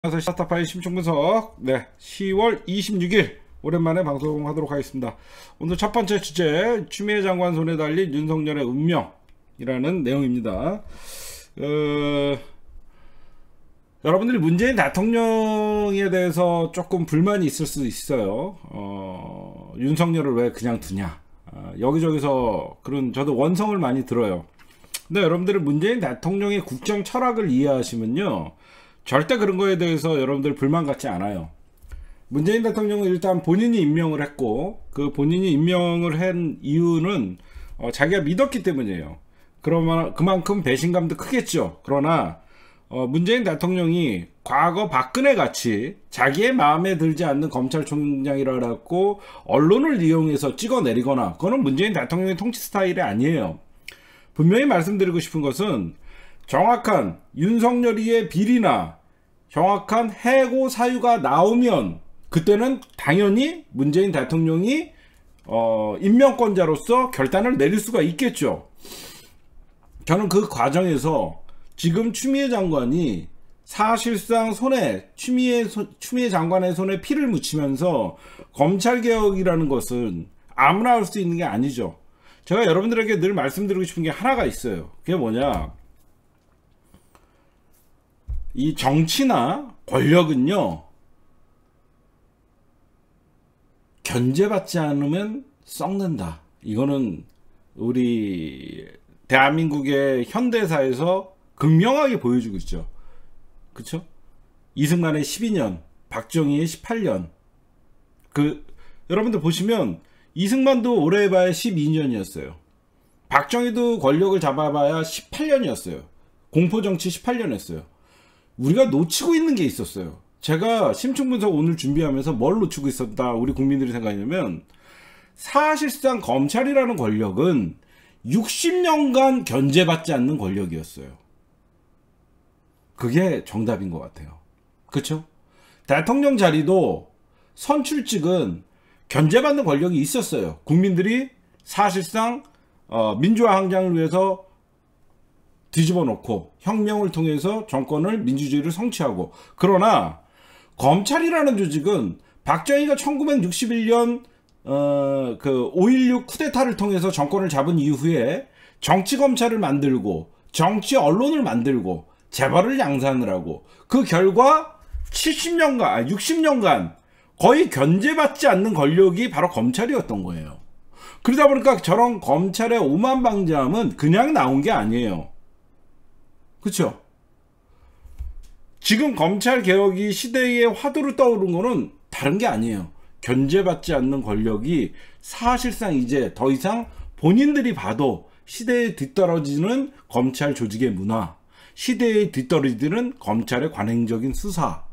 스타파의 심층분석 10월 26일 오랜만에 방송하도록 하겠습니다. 오늘 첫 번째 주제, 추미애 장관 손에 달린 윤석열의 운명이라는 내용입니다. 여러분들이 문재인 대통령에 대해서 조금 불만이 있을 수 있어요. 윤석열을 왜 그냥 두냐, 여기저기서 그런, 저도 원성을 많이 들어요. 근데 여러분들이 문재인 대통령의 국정 철학을 이해하시면요, 절대 그런 거에 대해서 여러분들 불만 갖지 않아요. 문재인 대통령은 일단 본인이 임명을 했고, 그 본인이 임명을 한 이유는 자기가 믿었기 때문이에요. 그러면 그만큼 배신감도 크겠죠. 그러나 문재인 대통령이 과거 박근혜 같이 자기의 마음에 들지 않는 검찰총장이라고 언론을 이용해서 찍어내리거나, 그거는 문재인 대통령의 통치 스타일이 아니에요. 분명히 말씀드리고 싶은 것은, 정확한 윤석열이의 비리나 정확한 해고 사유가 나오면 그때는 당연히 문재인 대통령이 임명권자로서 결단을 내릴 수가 있겠죠. 저는 그 과정에서 지금 추미애 장관이 사실상 추미애 장관의 손에 피를 묻히면서 검찰개혁이라는 것은 아무나 할 수 있는 게 아니죠. 제가 여러분들에게 늘 말씀드리고 싶은 게 하나가 있어요. 그게 뭐냐, 이 정치나 권력은요, 견제받지 않으면 썩는다. 이거는 우리 대한민국의 현대사에서 극명하게 보여주고 있죠. 그쵸? 이승만의 12년, 박정희의 18년. 여러분들 보시면 이승만도 오래 해봐야 12년이었어요. 박정희도 권력을 잡아봐야 18년이었어요. 공포정치 18년 했어요. 우리가 놓치고 있는 게 있었어요. 제가 심층분석 오늘 준비하면서 뭘 놓치고 있었다 우리 국민들이 생각하냐면, 사실상 검찰이라는 권력은 60년간 견제받지 않는 권력이었어요. 그게 정답인 것 같아요. 그쵸? 대통령 자리도 선출직은 견제받는 권력이 있었어요. 국민들이 사실상 민주화 항쟁을 위해서 뒤집어 놓고 혁명을 통해서 정권을, 민주주의를 성취하고. 그러나 검찰이라는 조직은 박정희가 1961년 그 5.16 쿠데타를 통해서 정권을 잡은 이후에 정치검찰을 만들고 정치 언론을 만들고 재벌을 양산을 하고, 그 결과 60년간 거의 견제받지 않는 권력이 바로 검찰이었던 거예요. 그러다 보니까 저런 검찰의 오만방자함은 그냥 나온 게 아니에요. 그쵸? 지금 검찰개혁이 시대의 화두로 떠오른 거는 다른 게 아니에요. 견제받지 않는 권력이 사실상 이제 더 이상 본인들이 봐도 시대에 뒤떨어지는 검찰 조직의 문화, 시대에 뒤떨어지는 검찰의 관행적인 수사,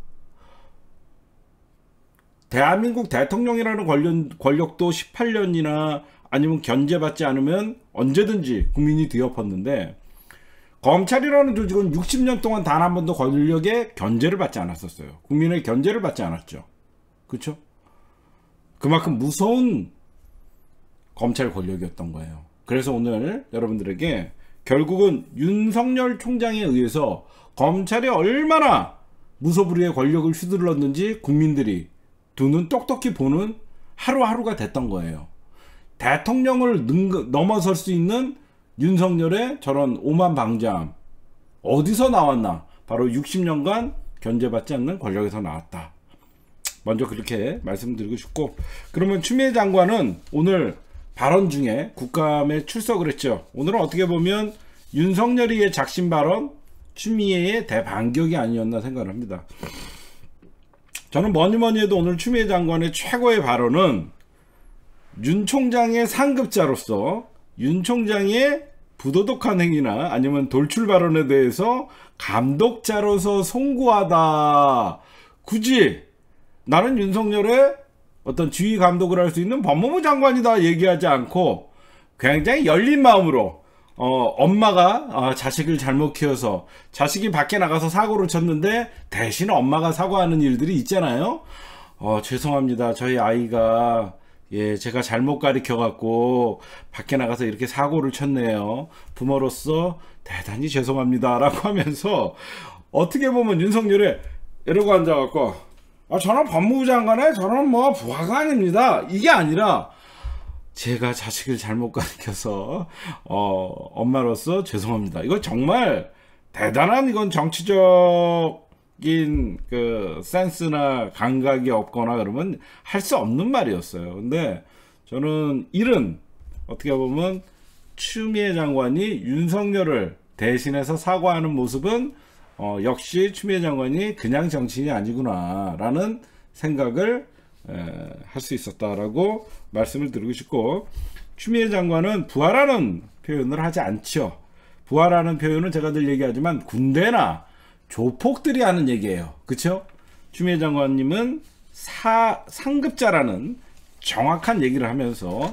대한민국 대통령이라는 권력도 18년이나 아니면 견제받지 않으면 언제든지 국민이 뒤엎었는데, 검찰이라는 조직은 60년 동안 단 한 번도 권력의 견제를 받지 않았었어요. 국민의 견제를 받지 않았죠. 그렇죠? 그만큼 무서운 검찰 권력이었던 거예요. 그래서 오늘 여러분들에게 결국은 윤석열 총장에 의해서 검찰이 얼마나 무소불위의 권력을 휘둘렀는지 국민들이 두 눈 똑똑히 보는 하루하루가 됐던 거예요. 대통령을 넘어설 수 있는 윤석열의 저런 오만방자함, 어디서 나왔나? 바로 60년간 견제받지 않는 권력에서 나왔다. 먼저 그렇게 말씀드리고 싶고, 그러면 추미애 장관은 오늘 발언 중에 국감에 출석을 했죠. 오늘은 어떻게 보면 윤석열이의 작심 발언, 추미애의 대반격이 아니었나 생각을 합니다. 저는 뭐니 해도 오늘 추미애 장관의 최고의 발언은 윤 총장의 상급자로서 윤 총장의 부도덕한 행위나 아니면 돌출 발언에 대해서 감독자로서 송구하다. 굳이 나는 윤석열의 어떤 지휘 감독을 할 수 있는 법무부 장관이다 얘기하지 않고, 굉장히 열린 마음으로 엄마가 자식을 잘못 키워서 자식이 밖에 나가서 사고를 쳤는데 대신 엄마가 사과하는 일들이 있잖아요. 죄송합니다. 저희 아이가 제가 잘못 가르쳐갖고 밖에 나가서 이렇게 사고를 쳤네요. 부모로서 대단히 죄송합니다 라고 하면서, 어떻게 보면 윤석열의 이러고 앉아갖고 저는 법무부 장관에 저는 뭐 부하가 아닙니다. 이게 아니라 제가 자식을 잘못 가르쳐서 엄마로서 죄송합니다. 이거 정말 대단한 이건 정치적인 그 센스나 감각이 없거나 그러면 할 수 없는 말이었어요. 근데 저는 이른 어떻게 보면 추미애 장관이 윤석열을 대신해서 사과하는 모습은 역시 추미애 장관이 그냥 정치인이 아니구나 라는 생각을 할 수 있었다라고 말씀을 드리고 싶고, 추미애 장관은 부하라는 표현을 하지 않죠. 부하라는 표현은 제가 늘 얘기하지만 군대나 조폭들이 하는 얘기예요. 그쵸? 추미애 장관님은 상급자라는 정확한 얘기를 하면서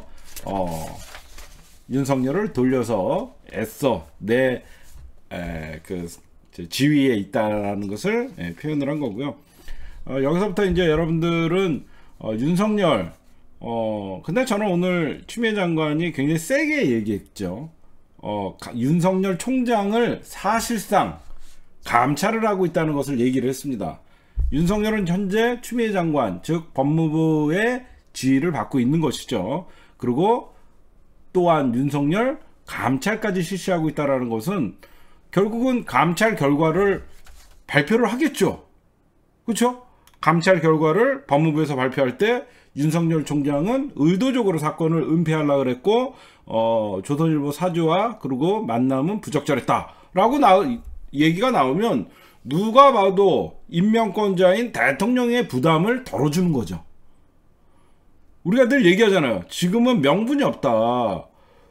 윤석열을 돌려서 애써 내 그 지위에 있다라는 것을 표현을 한 거고요. 여기서부터 이제 여러분들은 윤석열 근데 저는 오늘 추미애 장관이 굉장히 세게 얘기했죠. 윤석열 총장을 사실상 감찰을 하고 있다는 것을 얘기를 했습니다. 윤석열은 현재 추미애 장관 즉 법무부의 지휘를 받고 있는 것이죠. 그리고 또한 윤석열 감찰까지 실시하고 있다는 것은 결국은 감찰 결과를 발표를 하겠죠. 그렇죠? 감찰 결과를 법무부에서 발표할 때 윤석열 총장은 의도적으로 사건을 은폐하려고 그랬고 조선일보 사주와 그리고 만남은 부적절했다라고 얘기가 나오면 누가 봐도 임명권자인 대통령의 부담을 덜어주는 거죠. 우리가 늘 얘기하잖아요. 지금은 명분이 없다.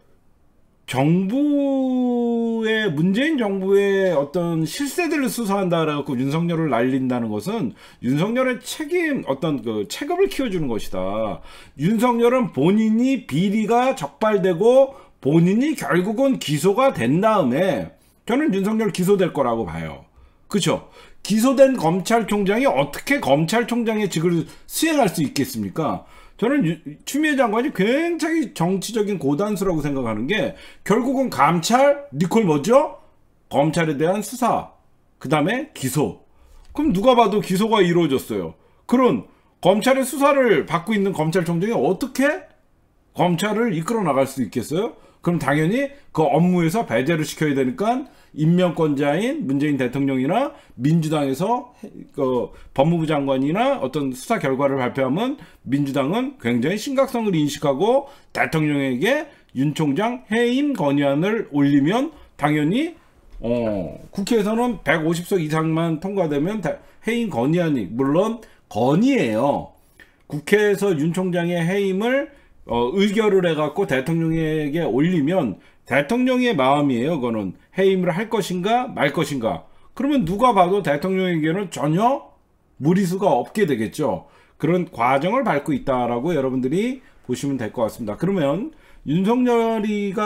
문재인 정부의 어떤 실세들을 수사한다라고 윤석열을 날린다는 것은 윤석열의 체급을 키워주는 것이다. 윤석열은 본인이 비리가 적발되고 본인이 결국은 기소가 된 다음에 저는 윤석열 기소될 거라고 봐요. 그렇죠? 기소된 검찰총장이 어떻게 검찰총장의 직을 수행할 수 있겠습니까? 저는 추미애 장관이 굉장히 정치적인 고단수라고 생각하는 게 결국은 감찰, 니콜 뭐죠? 검찰에 대한 수사, 그 다음에 기소. 그럼 누가 봐도 기소가 이루어졌어요. 그런 검찰의 수사를 받고 있는 검찰총장이 어떻게 검찰을 이끌어 나갈 수 있겠어요? 그럼 당연히 그 업무에서 배제를 시켜야 되니까 임명권자인 문재인 대통령이나 민주당에서 그 법무부 장관이나 어떤 수사 결과를 발표하면 민주당은 굉장히 심각성을 인식하고 대통령에게 윤 총장 해임 건의안을 올리면 당연히 국회에서는 150석 이상만 통과되면 해임 건의안이 물론 건의예요. 국회에서 윤 총장의 해임을 의결을 해갖고 대통령에게 올리면 대통령의 마음이에요. 그거는 해임을 할 것인가 말 것인가. 그러면 누가 봐도 대통령에게는 전혀 무리수가 없게 되겠죠. 그런 과정을 밟고 있다라고 여러분들이 보시면 될 것 같습니다. 그러면 윤석열이에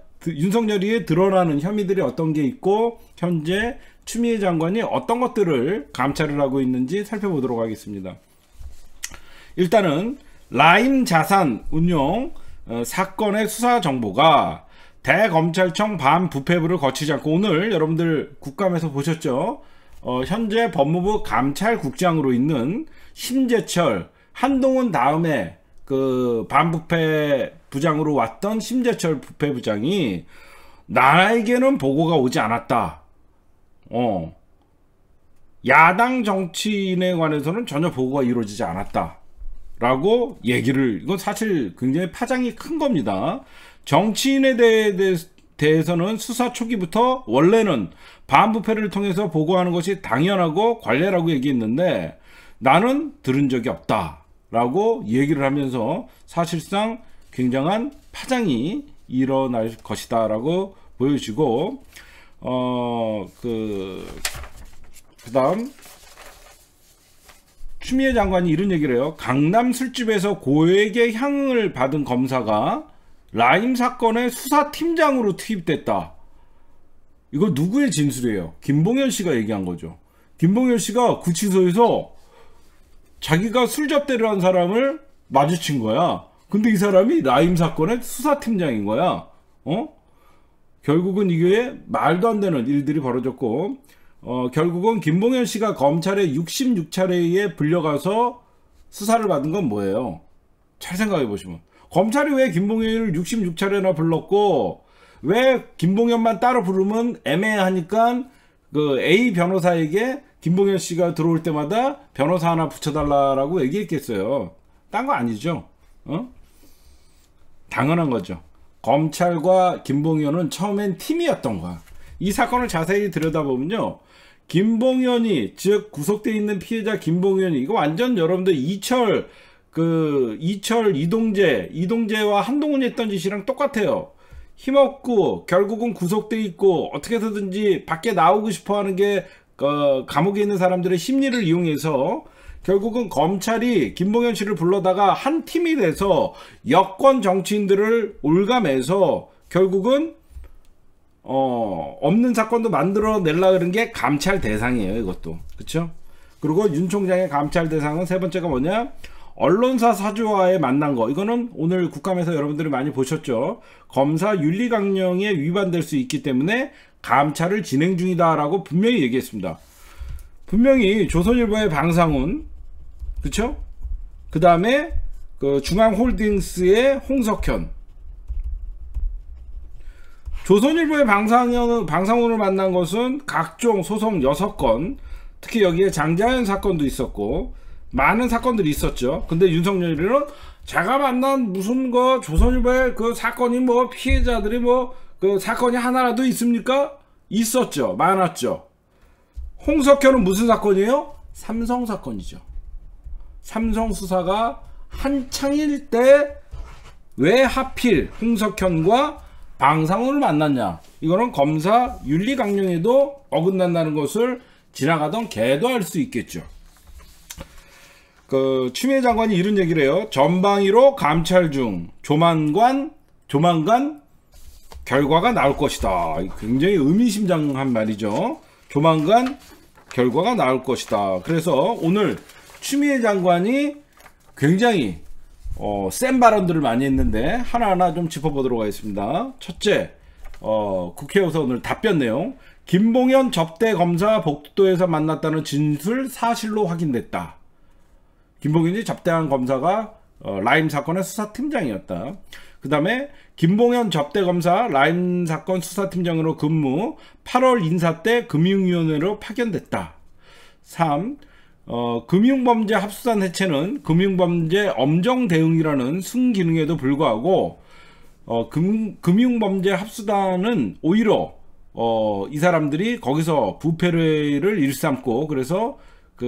드러나는 혐의들이 어떤 게 있고 현재 추미애 장관이 어떤 것들을 감찰을 하고 있는지 살펴보도록 하겠습니다. 일단은 라임 자산 운용 사건의 수사 정보가 대검찰청 반부패부를 거치지 않고 오늘 여러분들 국감에서 보셨죠? 현재 법무부 감찰국장으로 있는 심재철, 한동훈 다음에 그 반부패 부장으로 왔던 심재철 부패부장이 나에게는 보고가 오지 않았다. 야당 정치인에 관해서는 전혀 보고가 이루어지지 않았다. 라고 이건 사실 굉장히 파장이 큰 겁니다. 정치인에 대해서는 수사 초기부터 원래는 반부패를 통해서 보고하는 것이 당연하고 관례라고 얘기했는데 나는 들은 적이 없다 라고 얘기를 하면서 사실상 굉장한 파장이 일어날 것이다 라고 보여지고 그 다음 추미애 장관이 이런 얘기를 해요. 강남 술집에서 고액의 향을 받은 검사가 라임 사건의 수사팀장으로 투입됐다. 이거 누구의 진술이에요? 김봉현 씨가 얘기한 거죠. 김봉현 씨가 구치소에서 자기가 술 접대를 한 사람을 마주친 거야. 근데 이 사람이 라임 사건의 수사팀장인 거야. 결국은 이게 말도 안 되는 일들이 벌어졌고 결국은 김봉현 씨가 검찰에 66차례에 불려가서 수사를 받은 건 뭐예요? 잘 생각해 보시면 검찰이 왜 김봉현을 66차례나 불렀고 왜 김봉현만 따로 부르면 애매하니까 그 A 변호사에게 김봉현 씨가 들어올 때마다 변호사 하나 붙여달라고 얘기했겠어요. 딴 거 아니죠? 당연한 거죠. 검찰과 김봉현은 처음엔 팀이었던 거야. 이 사건을 자세히 들여다보면요. 김봉현이 즉 구속돼 있는 피해자 김봉현이 이거 완전 여러분들 이철 이동재와 한동훈이 했던 짓이랑 똑같아요. 힘없고 결국은 구속돼 있고 어떻게 해서든지 밖에 나오고 싶어하는 게 감옥에 있는 사람들의 심리를 이용해서 결국은 검찰이 김봉현 씨를 불러다가 한 팀이 돼서 여권 정치인들을 올가매서 결국은 없는 사건도 만들어내려 그런 게 감찰 대상이에요. 이것도 그렇죠. 그리고 윤 총장의 감찰 대상은 세 번째가 뭐냐, 언론사 사주와의 만난 거. 이거는 오늘 국감에서 여러분들이 많이 보셨죠. 검사 윤리강령에 위반될 수 있기 때문에 감찰을 진행 중이다라고 분명히 얘기했습니다. 분명히 조선일보의 방상훈, 그쵸? 그 다음에 그 중앙홀딩스의 홍석현, 조선일보의 방상훈을 만난 것은 각종 소송 6건, 특히 여기에 장자연 사건도 있었고 많은 사건들이 있었죠. 근데 윤석열이는 제가 만난 무슨 조선일보의 그 사건이 뭐 피해자들이 뭐 그 사건이 하나라도 있습니까? 있었죠. 많았죠. 홍석현은 무슨 사건이에요? 삼성 사건이죠. 삼성 수사가 한창일 때 왜 하필 홍석현과 방상훈을 만났냐. 이거는 검사 윤리강령에도 어긋난다는 것을 지나가던 개도 알 수 있겠죠. 그 추미애 장관이 이런 얘기를 해요. 전방위로 감찰 중 조만간 결과가 나올 것이다. 굉장히 의미심장한 말이죠. 조만간 결과가 나올 것이다. 그래서 오늘 추미애 장관이 굉장히 센 발언들을 많이 했는데 하나하나 좀 짚어보도록 하겠습니다. 첫째, 국회에서 오늘 답변 내용. 김봉현 접대 검사 복도에서 만났다는 진술 사실로 확인됐다. 김봉현이 접대한 검사가 라임 사건의 수사팀장이었다. 그 다음에 김봉현 접대 검사 라임 사건 수사팀장으로 근무, 8월 인사 때 금융위원회로 파견됐다. 3. 금융범죄 합수단 해체는 금융범죄 엄정 대응이라는 순기능에도 불구하고 금융범죄 합수단은 오히려 이 사람들이 거기서 부패를 일삼고 그래서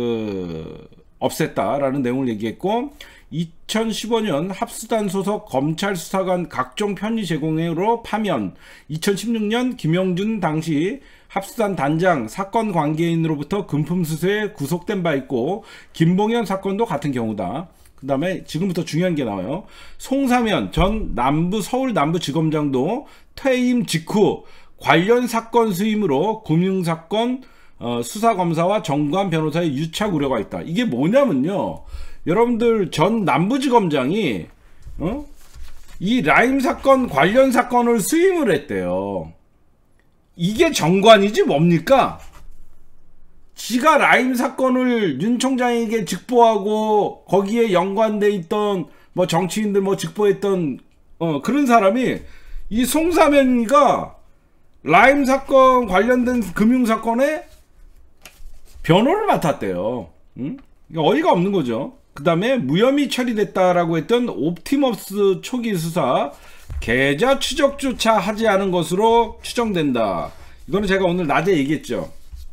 없앴다라는 내용을 얘기했고, 2015년 합수단 소속 검찰 수사관 각종 편의 제공으로 파면, 2016년 김영준 당시 합수단 단장 사건 관계인으로부터 금품 수수에 구속된 바 있고, 김봉현 사건도 같은 경우다. 그 다음에 지금부터 중요한 게 나와요. 송사면 전 서울 남부지검장도 퇴임 직후 관련 사건 수임으로 금융사건 수사검사와 정관 변호사의 유착 우려가 있다. 이게 뭐냐면요, 여러분들 전 남부지검장이 이 라임 사건 관련 사건을 수임을 했대요. 이게 정관이지 뭡니까? 지가 라임 사건을 윤 총장에게 직보하고 거기에 연관돼 있던 뭐 정치인들 뭐 직보했던 그런 사람이 이 송사면이가 라임 사건 관련된 금융 사건에 변호를 맡았대요. 어이가 없는 거죠. 그 다음에 무혐의 처리됐다라고 했던 옵티머스 초기 수사 계좌 추적조차 하지 않은 것으로 추정된다. 이거는 제가 오늘 낮에 얘기했죠.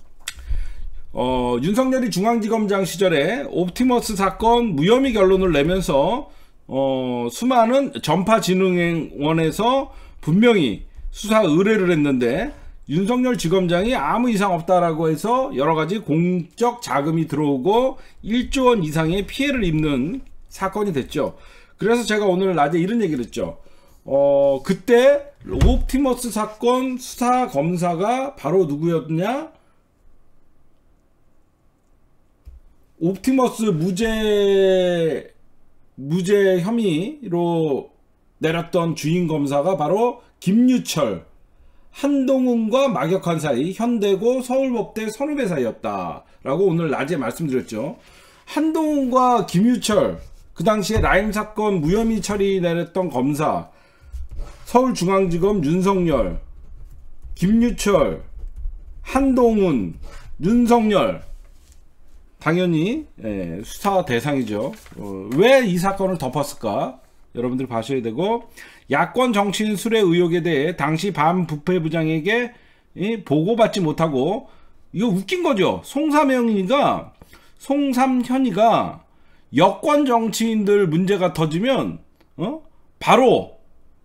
윤석열이 중앙지검장 시절에 옵티머스 사건 무혐의 결론을 내면서 수많은 전파진흥원에서 분명히 수사 의뢰를 했는데 윤석열 지검장이 아무 이상 없다라고 해서 여러가지 공적 자금이 들어오고 1조 원 이상의 피해를 입는 사건이 됐죠. 그래서 제가 오늘 낮에 이런 얘기를 했죠. 그때 옵티머스 사건 수사 검사가 바로 누구였냐? 옵티머스 무죄 혐의로 내렸던 주인 검사가 바로 김유철, 한동훈과 막역한 사이, 현대고 서울법대 선후배 사이였다 라고 오늘 낮에 말씀드렸죠. 한동훈과 김유철, 그 당시에 라임 사건 무혐의 처리 내렸던 검사, 서울중앙지검 윤석열, 김유철, 한동훈, 윤석열, 당연히 수사 대상이죠. 왜 이 사건을 덮었을까? 여러분들 봐셔야 되고, 야권 정치인 수뢰 의혹에 대해 당시 반부패부장에게 보고받지 못하고, 이거 웃긴 거죠. 송삼현이가 여권 정치인들 문제가 터지면 바로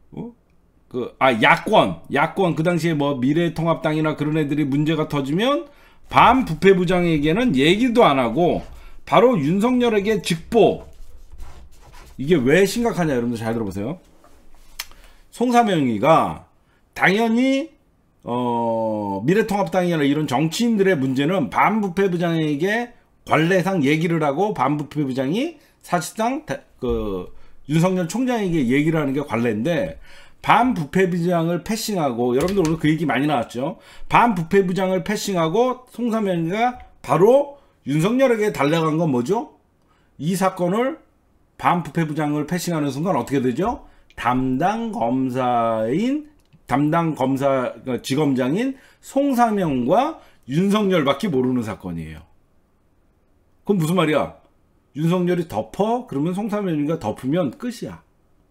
야권 그 당시에 뭐 미래통합당이나 그런 애들이 문제가 터지면 반부패부장에게는 얘기도 안 하고 바로 윤석열에게 직보. 이게 왜 심각하냐 여러분들 잘 들어보세요. 송삼영이가 당연히 미래통합당이나 이런 정치인들의 문제는 반부패부장에게 관례상 얘기를 하고 반부패부장이 사실상 윤석열 총장에게 얘기를 하는 게 관례인데, 반부패부장을 패싱하고, 여러분들 오늘 그 얘기 많이 나왔죠. 반부패부장을 패싱하고 송삼현이가 바로 윤석열에게 달려간 건 뭐죠? 이 사건을 반부패부장을 패싱하는 순간 어떻게 되죠? 지검장인 송삼현과 윤석열밖에 모르는 사건이에요. 그럼 무슨 말이야? 윤석열이 덮어? 그러면 송삼현이가 덮으면 끝이야.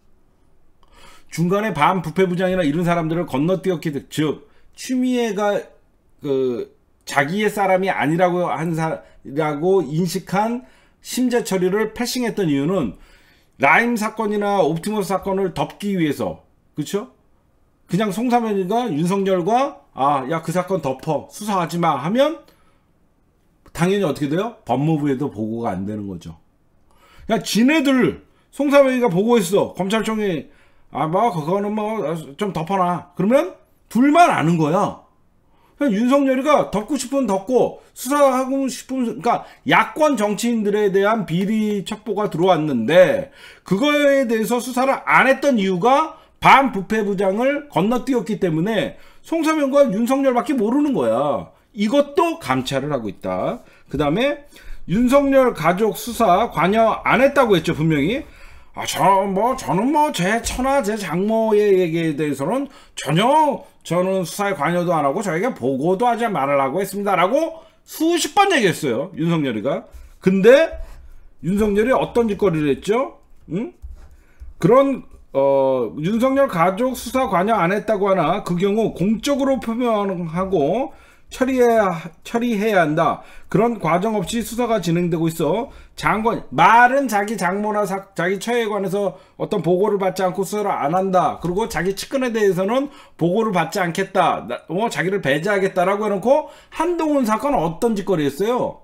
중간에 반부패부장이나 이런 사람들을 건너뛰었기 때문에, 즉 추미애가 자기의 사람이 아니라고 인식한 심재 처리를 패싱했던 이유는 라임 사건이나 옵티머스 사건을 덮기 위해서, 그렇죠? 그냥 송삼현이가 윤석열과 야 그 사건 덮어 수사하지 마 하면 당연히 어떻게 돼요? 법무부에도 보고가 안 되는 거죠. 야 지네들 송삼현이가 보고했어. 검찰청에 뭐 그거는 뭐 좀 덮어놔. 그러면 둘만 아는 거야. 그냥 윤석열이가 덮고 싶으면 덮고 수사하고 싶으면, 그러니까 야권 정치인들에 대한 비리 첩보가 들어왔는데 그거에 대해서 수사를 안 했던 이유가 반부패부장을 건너뛰었기 때문에 송삼현과 윤석열밖에 모르는 거야. 이것도 감찰을 하고 있다. 그 다음에 윤석열 가족 수사 관여 안 했다고 했죠, 분명히. 저는 제 처나 제 장모의 얘기에 대해서는 전혀 저는 수사에 관여도 안 하고 저에게 보고도 하지 말라고 했습니다 라고 수십 번 얘기했어요, 윤석열이가. 근데 윤석열이 어떤 짓거리를 했죠? 그런 윤석열 가족 수사 관여 안 했다고 하나 그 경우 공적으로 표명하고 처리해야 한다. 그런 과정 없이 수사가 진행되고 있어. 말은 자기 장모나 자기 처에 관해서 어떤 보고를 받지 않고 수사를 안 한다. 그리고 자기 측근에 대해서는 보고를 받지 않겠다. 자기를 배제하겠다라고 해놓고 한동훈 사건은 어떤 짓거리 했어요?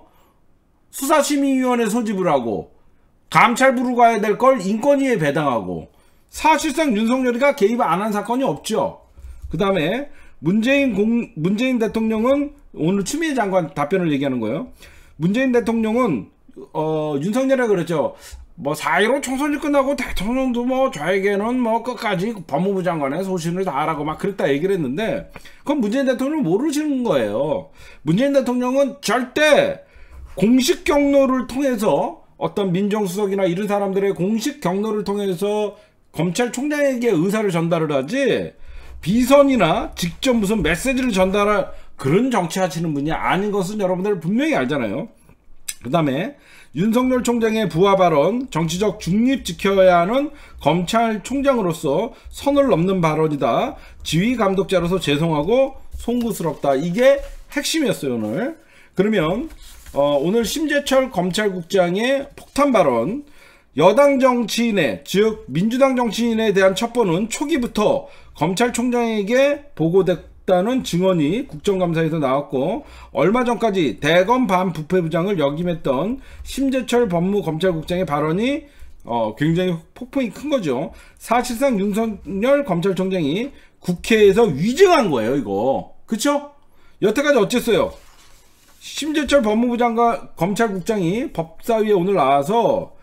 수사심의위원회 소집을 하고 감찰부로 가야 될 걸 인권위에 배당하고, 사실상 윤석열이가 개입 안 한 사건이 없죠. 그 다음에 문재인 대통령은, 오늘 추미애 장관 답변을 얘기하는 거예요. 문재인 대통령은 윤석열이가 그랬죠. 4.15 총선이 끝나고 대통령도 저에게는 끝까지 법무부 장관의 소신을 다하라고 막 그랬다 얘기를 했는데, 그건 문재인 대통령은 모르시는 거예요. 문재인 대통령은 절대 공식 경로를 통해서, 어떤 민정수석이나 이런 사람들의 공식 경로를 통해서 검찰총장에게 의사를 전달을 하지, 비선이나 직접 무슨 메시지를 전달할 그런 정치하시는 분이 아닌 것은 여러분들 분명히 알잖아요. 그 다음에 윤석열 총장의 부하 발언, 정치적 중립 지켜야 하는 검찰총장으로서 선을 넘는 발언이다. 지휘 감독자로서 죄송하고 송구스럽다. 이게 핵심이었어요, 오늘. 그러면 오늘 심재철 검찰국장의 폭탄 발언, 여당 정치인의, 즉 민주당 정치인에 대한 첩보는 초기부터 검찰총장에게 보고됐다는 증언이 국정감사에서 나왔고, 얼마 전까지 대검 반부패부장을 역임했던 심재철 법무검찰국장의 발언이 굉장히 폭풍이 큰 거죠. 사실상 윤석열 검찰총장이 국회에서 위증한 거예요, 이거. 그쵸? 여태까지 어쨌어요? 심재철 법무부 장관 검찰국장이 법사위에 오늘 나와서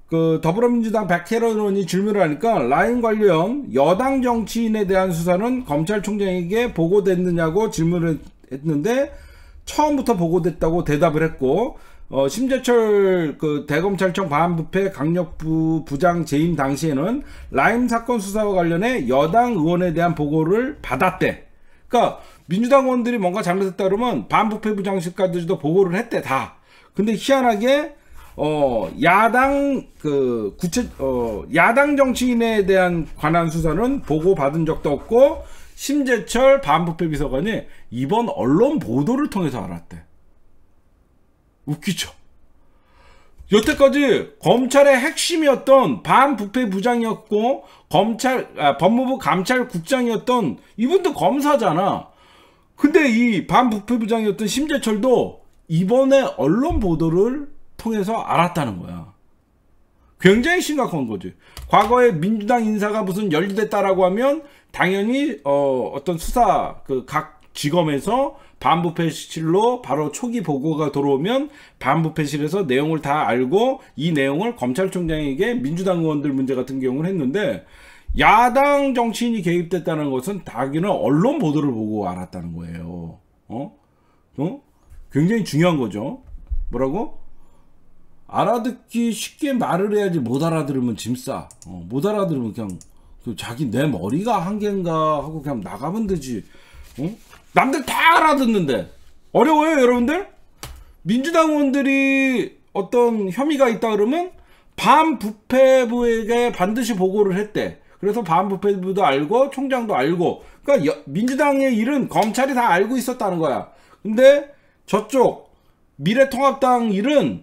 그 더불어민주당 백혜련 의원이 질문을 하니까 라임 관련 여당 정치인에 대한 수사는 검찰총장에게 보고됐느냐고 질문을 했는데 처음부터 보고됐다고 대답을 했고, 심재철 그 대검찰청 반부패 강력부 부장 재임 당시에는 라임 사건 수사와 관련해 여당 의원에 대한 보고를 받았대. 그러니까 민주당 의원들이 뭔가 잘못했다 그러면 반부패 부장실까지도 보고를 했대 다. 근데 희한하게 야당 야당 정치인에 대한 관한 수사는 보고 받은 적도 없고, 심재철 반부패 비서관이 이번 언론 보도를 통해서 알았대. 웃기죠. 여태까지 검찰의 핵심이었던 반부패 부장이었고 법무부 감찰국장이었던 이분도 검사잖아. 근데 이 반부패 부장이었던 심재철도 이번에 언론 보도를 통해서 알았다는 거야. 굉장히 심각한 거지. 과거에 민주당 인사가 무슨 연루됐다라고 하면 당연히 어떤 수사 각 지검에서 반부패실로 바로 초기 보고가 들어오면 반부패실에서 내용을 다 알고 이 내용을 검찰총장에게 민주당 의원들 문제 같은 경우는 했는데, 야당 정치인이 개입됐다는 것은 당연히 언론 보도를 보고 알았다는 거예요. 굉장히 중요한 거죠. 뭐라고? 알아듣기 쉽게 말을 해야지 못 알아들으면 짐 싸. 못 알아들으면 그냥 자기 내 머리가 한계인가 하고 그냥 나가면 되지. 남들 다 알아듣는데 어려워요, 여러분들? 민주당 의원들이 어떤 혐의가 있다 그러면 반부패부에게 반드시 보고를 했대. 그래서 반부패부도 알고 총장도 알고, 그러니까 민주당의 일은 검찰이 다 알고 있었다는 거야. 근데 저쪽 미래통합당 일은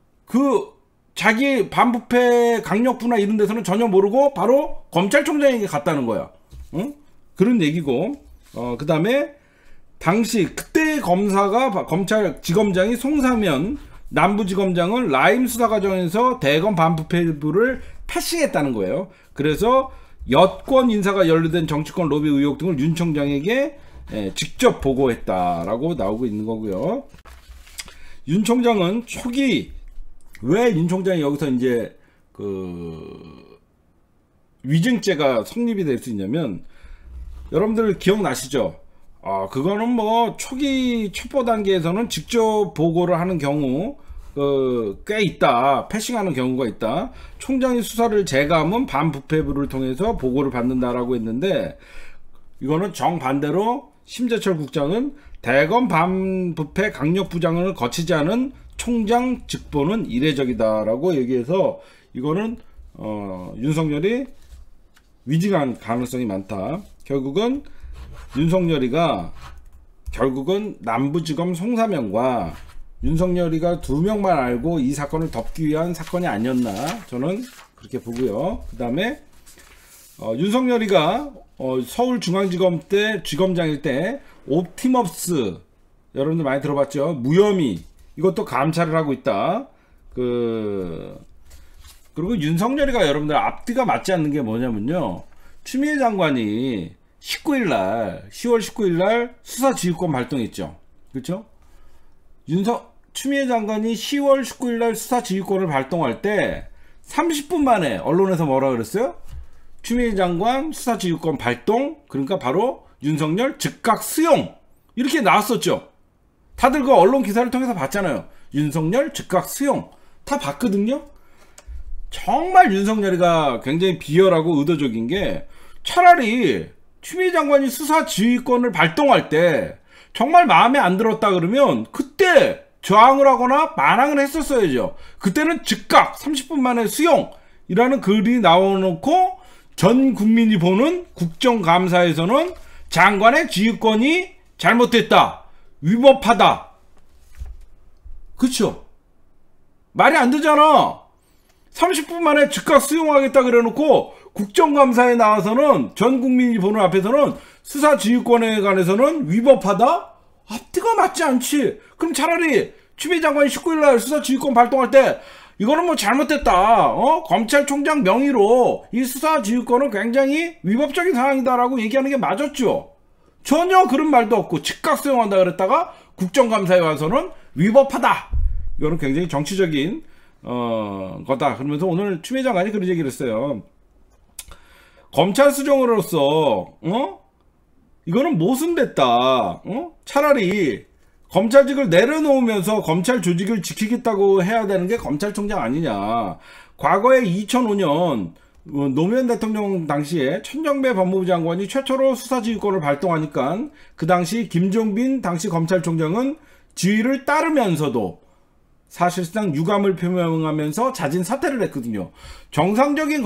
자기 반부패 강력부나 이런 데서는 전혀 모르고 바로 검찰총장에게 갔다는 거야. 응? 그런 얘기고, 그 다음에 당시 그때 검찰지검장이 송사면 남부지검장은 라임 수사 과정에서 대검 반부패부를 패싱했다는 거예요. 그래서 여권 인사가 연루된 정치권 로비 의혹 등을 윤 총장에게 직접 보고했다라고 나오고 있는 거고요. 윤 총장은 초기, 왜 윤 총장이 여기서 이제 위증죄가 성립이 될 수 있냐면, 여러분들 기억나시죠? 그거는 뭐 초기 첩보 단계에서는 직접 보고를 하는 경우 꽤 있다. 패싱하는 경우가 있다. 총장이 수사를 재가하면 반부패부를 통해서 보고를 받는다라고 했는데, 이거는 정반대로 심재철 국장은 대검 반부패 강력부장을 거치지 않은 총장 직보는 이례적이다라고 얘기해서, 이거는 윤석열이 위증한 가능성이 많다. 결국은 윤석열이가 남부지검 송사면과 윤석열이가 두 명만 알고 이 사건을 덮기 위한 사건이 아니었나, 저는 그렇게 보고요. 그 다음에 윤석열이가 서울중앙지검 때 지검장일 때 옵티머스, 여러분들 많이 들어봤죠? 무혐의, 이것도 감찰을 하고 있다. 그리고 윤석열이가 여러분들 앞뒤가 맞지 않는 게 뭐냐면요, 추미애 장관이 10월 19일날 수사지휘권 발동했죠. 그렇죠? 추미애 장관이 10월 19일날 수사지휘권을 발동할 때 30분 만에 언론에서 뭐라 그랬어요? 추미애 장관 수사지휘권 발동, 그러니까 바로 윤석열 즉각 수용, 이렇게 나왔었죠. 다들 그 언론 기사를 통해서 봤잖아요. 윤석열 즉각 수용 다 봤거든요. 정말 윤석열이가 굉장히 비열하고 의도적인 게, 차라리 추미애 장관이 수사지휘권을 발동할 때 정말 마음에 안 들었다 그러면 그때 저항을 하거나 반항을 했었어야죠. 그때는 즉각 30분 만에 수용이라는 글이 나와놓고 전 국민이 보는 국정감사에서는 장관의 지휘권이 잘못됐다, 위법하다. 그쵸? 말이 안 되잖아. 30분 만에 즉각 수용하겠다 그래놓고 국정감사에 나와서는 전 국민이 보는 앞에서는 수사지휘권에 관해서는 위법하다? 앞뒤가 맞지 않지. 그럼 차라리 추미애 장관이 19일날 수사지휘권 발동할 때 이거는 뭐 잘못됐다, 검찰총장 명의로 이 수사지휘권은 굉장히 위법적인 상황이다라고 얘기하는 게 맞았죠. 전혀 그런 말도 없고 즉각 수용한다 그랬다가 국정감사에 와서는 위법하다. 이거는 굉장히 정치적인 거다. 그러면서 오늘 추미애 장관이 그런 얘기를 했어요. 검찰 수정으로서 이거는 모순됐다. 차라리 검찰직을 내려놓으면서 검찰 조직을 지키겠다고 해야 되는 게 검찰총장 아니냐. 과거에 2005년 노무현 대통령 당시에 천정배 법무부 장관이 최초로 수사지휘권을 발동하니까 그 당시 김종빈 당시 검찰총장은 지휘를 따르면서도 사실상 유감을 표명하면서 자진 사퇴를 했거든요. 정상적인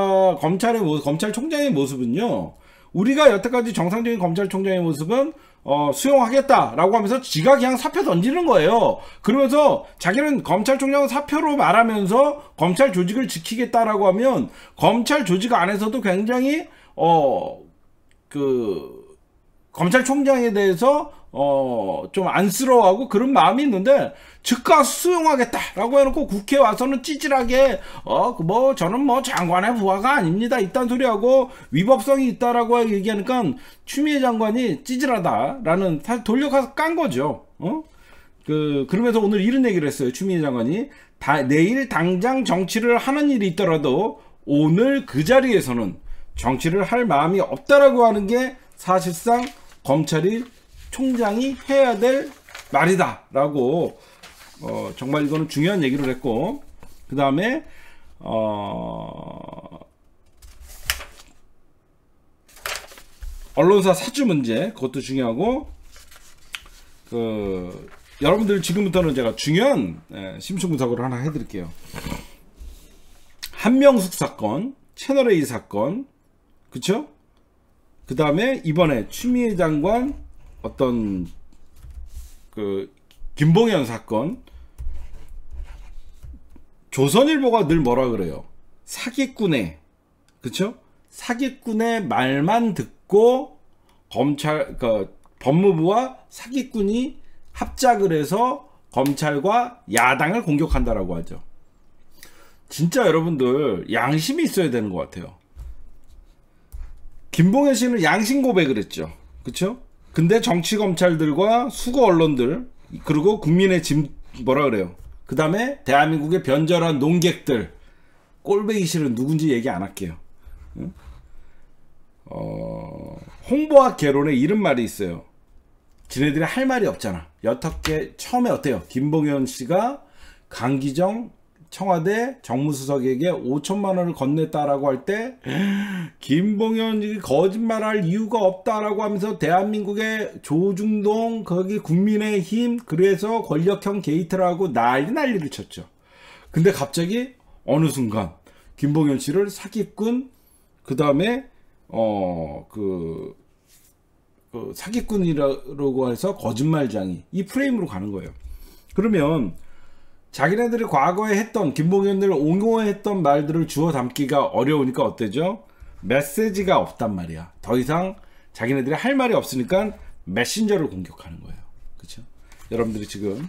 검찰총장의 모습은요, 우리가 여태까지 정상적인 검찰총장의 모습은 수용하겠다라고 하면서 지가 그냥 사표 던지는 거예요. 그러면서 자기는 검찰총장은 사표로 말하면서 검찰 조직을 지키겠다라고 하면 검찰 조직 안에서도 굉장히 검찰총장에 대해서 좀 안쓰러워하고 그런 마음이 있는데 즉각 수용하겠다라고 해놓고 국회에 와서는 찌질하게 저는 장관의 부하가 아닙니다 이딴 소리하고 위법성이 있다라고 얘기하니까 추미애 장관이 찌질하다라는 사실 돌려가서 깐 거죠. 그러면서 오늘 이런 얘기를 했어요. 추미애 장관이 내일 당장 정치를 하는 일이 있더라도 오늘 그 자리에서는 정치를 할 마음이 없다라고 하는 게 사실상 검찰이 총장이 해야 될 말이다 라고 정말 이거는 중요한 얘기를 했고, 그 다음에 언론사 사주 문제 그것도 중요하고, 여러분들 지금부터는 제가 중요한 심층 분석을 하나 해드릴게요. 한명숙 사건, 채널A 사건, 그쵸? 그 다음에 이번에 추미애 장관 어떤 김봉현 사건, 조선일보가 늘 뭐라 그래요? 사기꾼의, 그쵸? 사기꾼의 말만 듣고 법무부와 사기꾼이 합작을 해서 검찰과 야당을 공격한다라고 하죠. 진짜 여러분들 양심이 있어야 되는 것 같아요. 김봉현 씨는 양심 고백을 했죠. 그쵸? 근데 정치 검찰들과 수거 언론들, 그리고 국민의 뭐라 그래요? 그 다음에 대한민국의 변절한 농객들, 꼴배기 싫은 누군지 얘기 안 할게요. 홍보학 개론에 이런 말이 있어요. 지네들이 할 말이 없잖아. 여태껏 처음에 어때요? 김봉현 씨가 강기정 청와대 정무수석에게 5천만 원을 건넸다라고 할 때 김봉현이 거짓말할 이유가 없다라고 하면서 대한민국의 조중동 거기 국민의힘 그래서 권력형 게이트라고 난리를 쳤죠. 근데 갑자기 어느 순간 김봉현 씨를 사기꾼, 그 다음에 사기꾼이라고 해서 거짓말장이, 이 프레임으로 가는 거예요. 그러면 자기네들이 과거에 했던, 김봉현을 옹호했던 말들을 주워 담기가 어려우니까 어때죠? 메시지가 없단 말이야. 더 이상 자기네들이 할 말이 없으니까 메신저를 공격하는 거예요. 그렇죠? 여러분들이 지금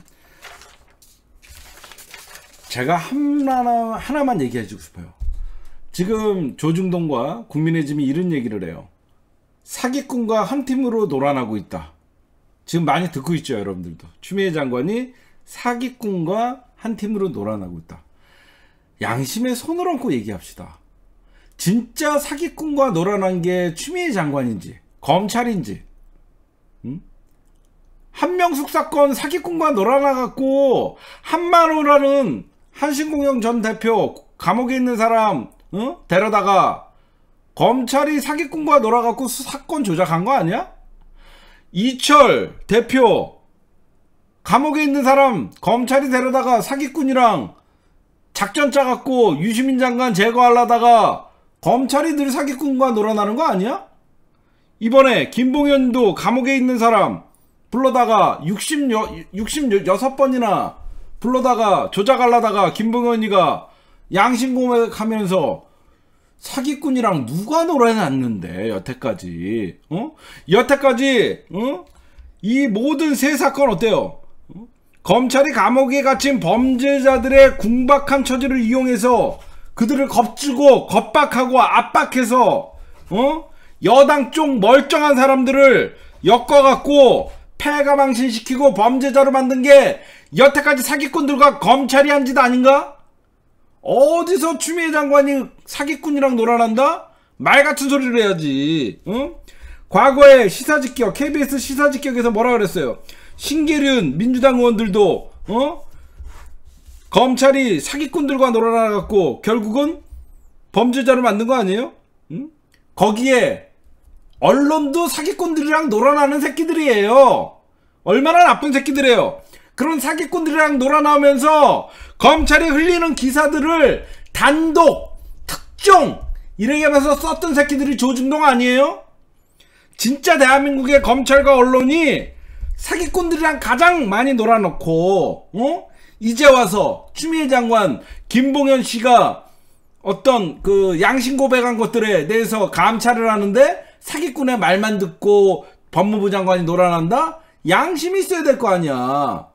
제가 하나만 얘기해 주고 싶어요. 지금 조중동과 국민의힘이 이런 얘기를 해요. 사기꾼과 한 팀으로 놀아나고 있다. 지금 많이 듣고 있죠, 여러분들도. 추미애 장관이 사기꾼과 한 팀으로 놀아나고 있다. 양심에 손을 얹고 얘기합시다. 진짜 사기꾼과 놀아난 게 추미애 장관인지 검찰인지, 한명숙 사건 사기꾼과 놀아나갖고 한만호라는 한신공영 전 대표 감옥에 있는 사람 데려다가 검찰이 사기꾼과 놀아갖고 사건 조작한 거 아니야? 이철 대표 감옥에 있는 사람 검찰이 데려다가 사기꾼이랑 작전 짜갖고 유시민 장관 제거하려다가 검찰이 늘 사기꾼과 놀아나는 거 아니야? 이번에 김봉현도 감옥에 있는 사람 불러다가 66번이나 불러다가 조작하려다가 김봉현이가 양심 고백하면서 사기꾼이랑 누가 놀아놨는데 여태까지 여태까지 이 모든 세 사건 어때요? 검찰이 감옥에 갇힌 범죄자들의 궁박한 처지를 이용해서 그들을 겁주고 겁박하고 압박해서 여당 쪽 멀쩡한 사람들을 엮어갖고 패가망신시키고 범죄자로 만든 게 여태까지 사기꾼들과 검찰이 한 짓 아닌가? 어디서 추미애 장관이 사기꾼이랑 놀아난다? 말 같은 소리를 해야지. 응? 과거에 시사직격, KBS 시사직격에서 뭐라 그랬어요? 신계륜 민주당 의원들도 검찰이 사기꾼들과 놀아나갖고 결국은 범죄자를 만든 거 아니에요? 응? 거기에 언론도 사기꾼들이랑 놀아나는 새끼들이에요. 얼마나 나쁜 새끼들이에요. 그런 사기꾼들이랑 놀아나오면서 검찰이 흘리는 기사들을 단독, 특종 이렇게 하면서 썼던 새끼들이 조중동 아니에요? 진짜 대한민국의 검찰과 언론이 사기꾼들이랑 가장 많이 놀아놓고 이제 와서 추미애 장관, 김봉현 씨가 어떤 그 양심 고백한 것들에 대해서 감찰을 하는데 사기꾼의 말만 듣고 법무부 장관이 놀아난다? 양심이 있어야 될 거 아니야.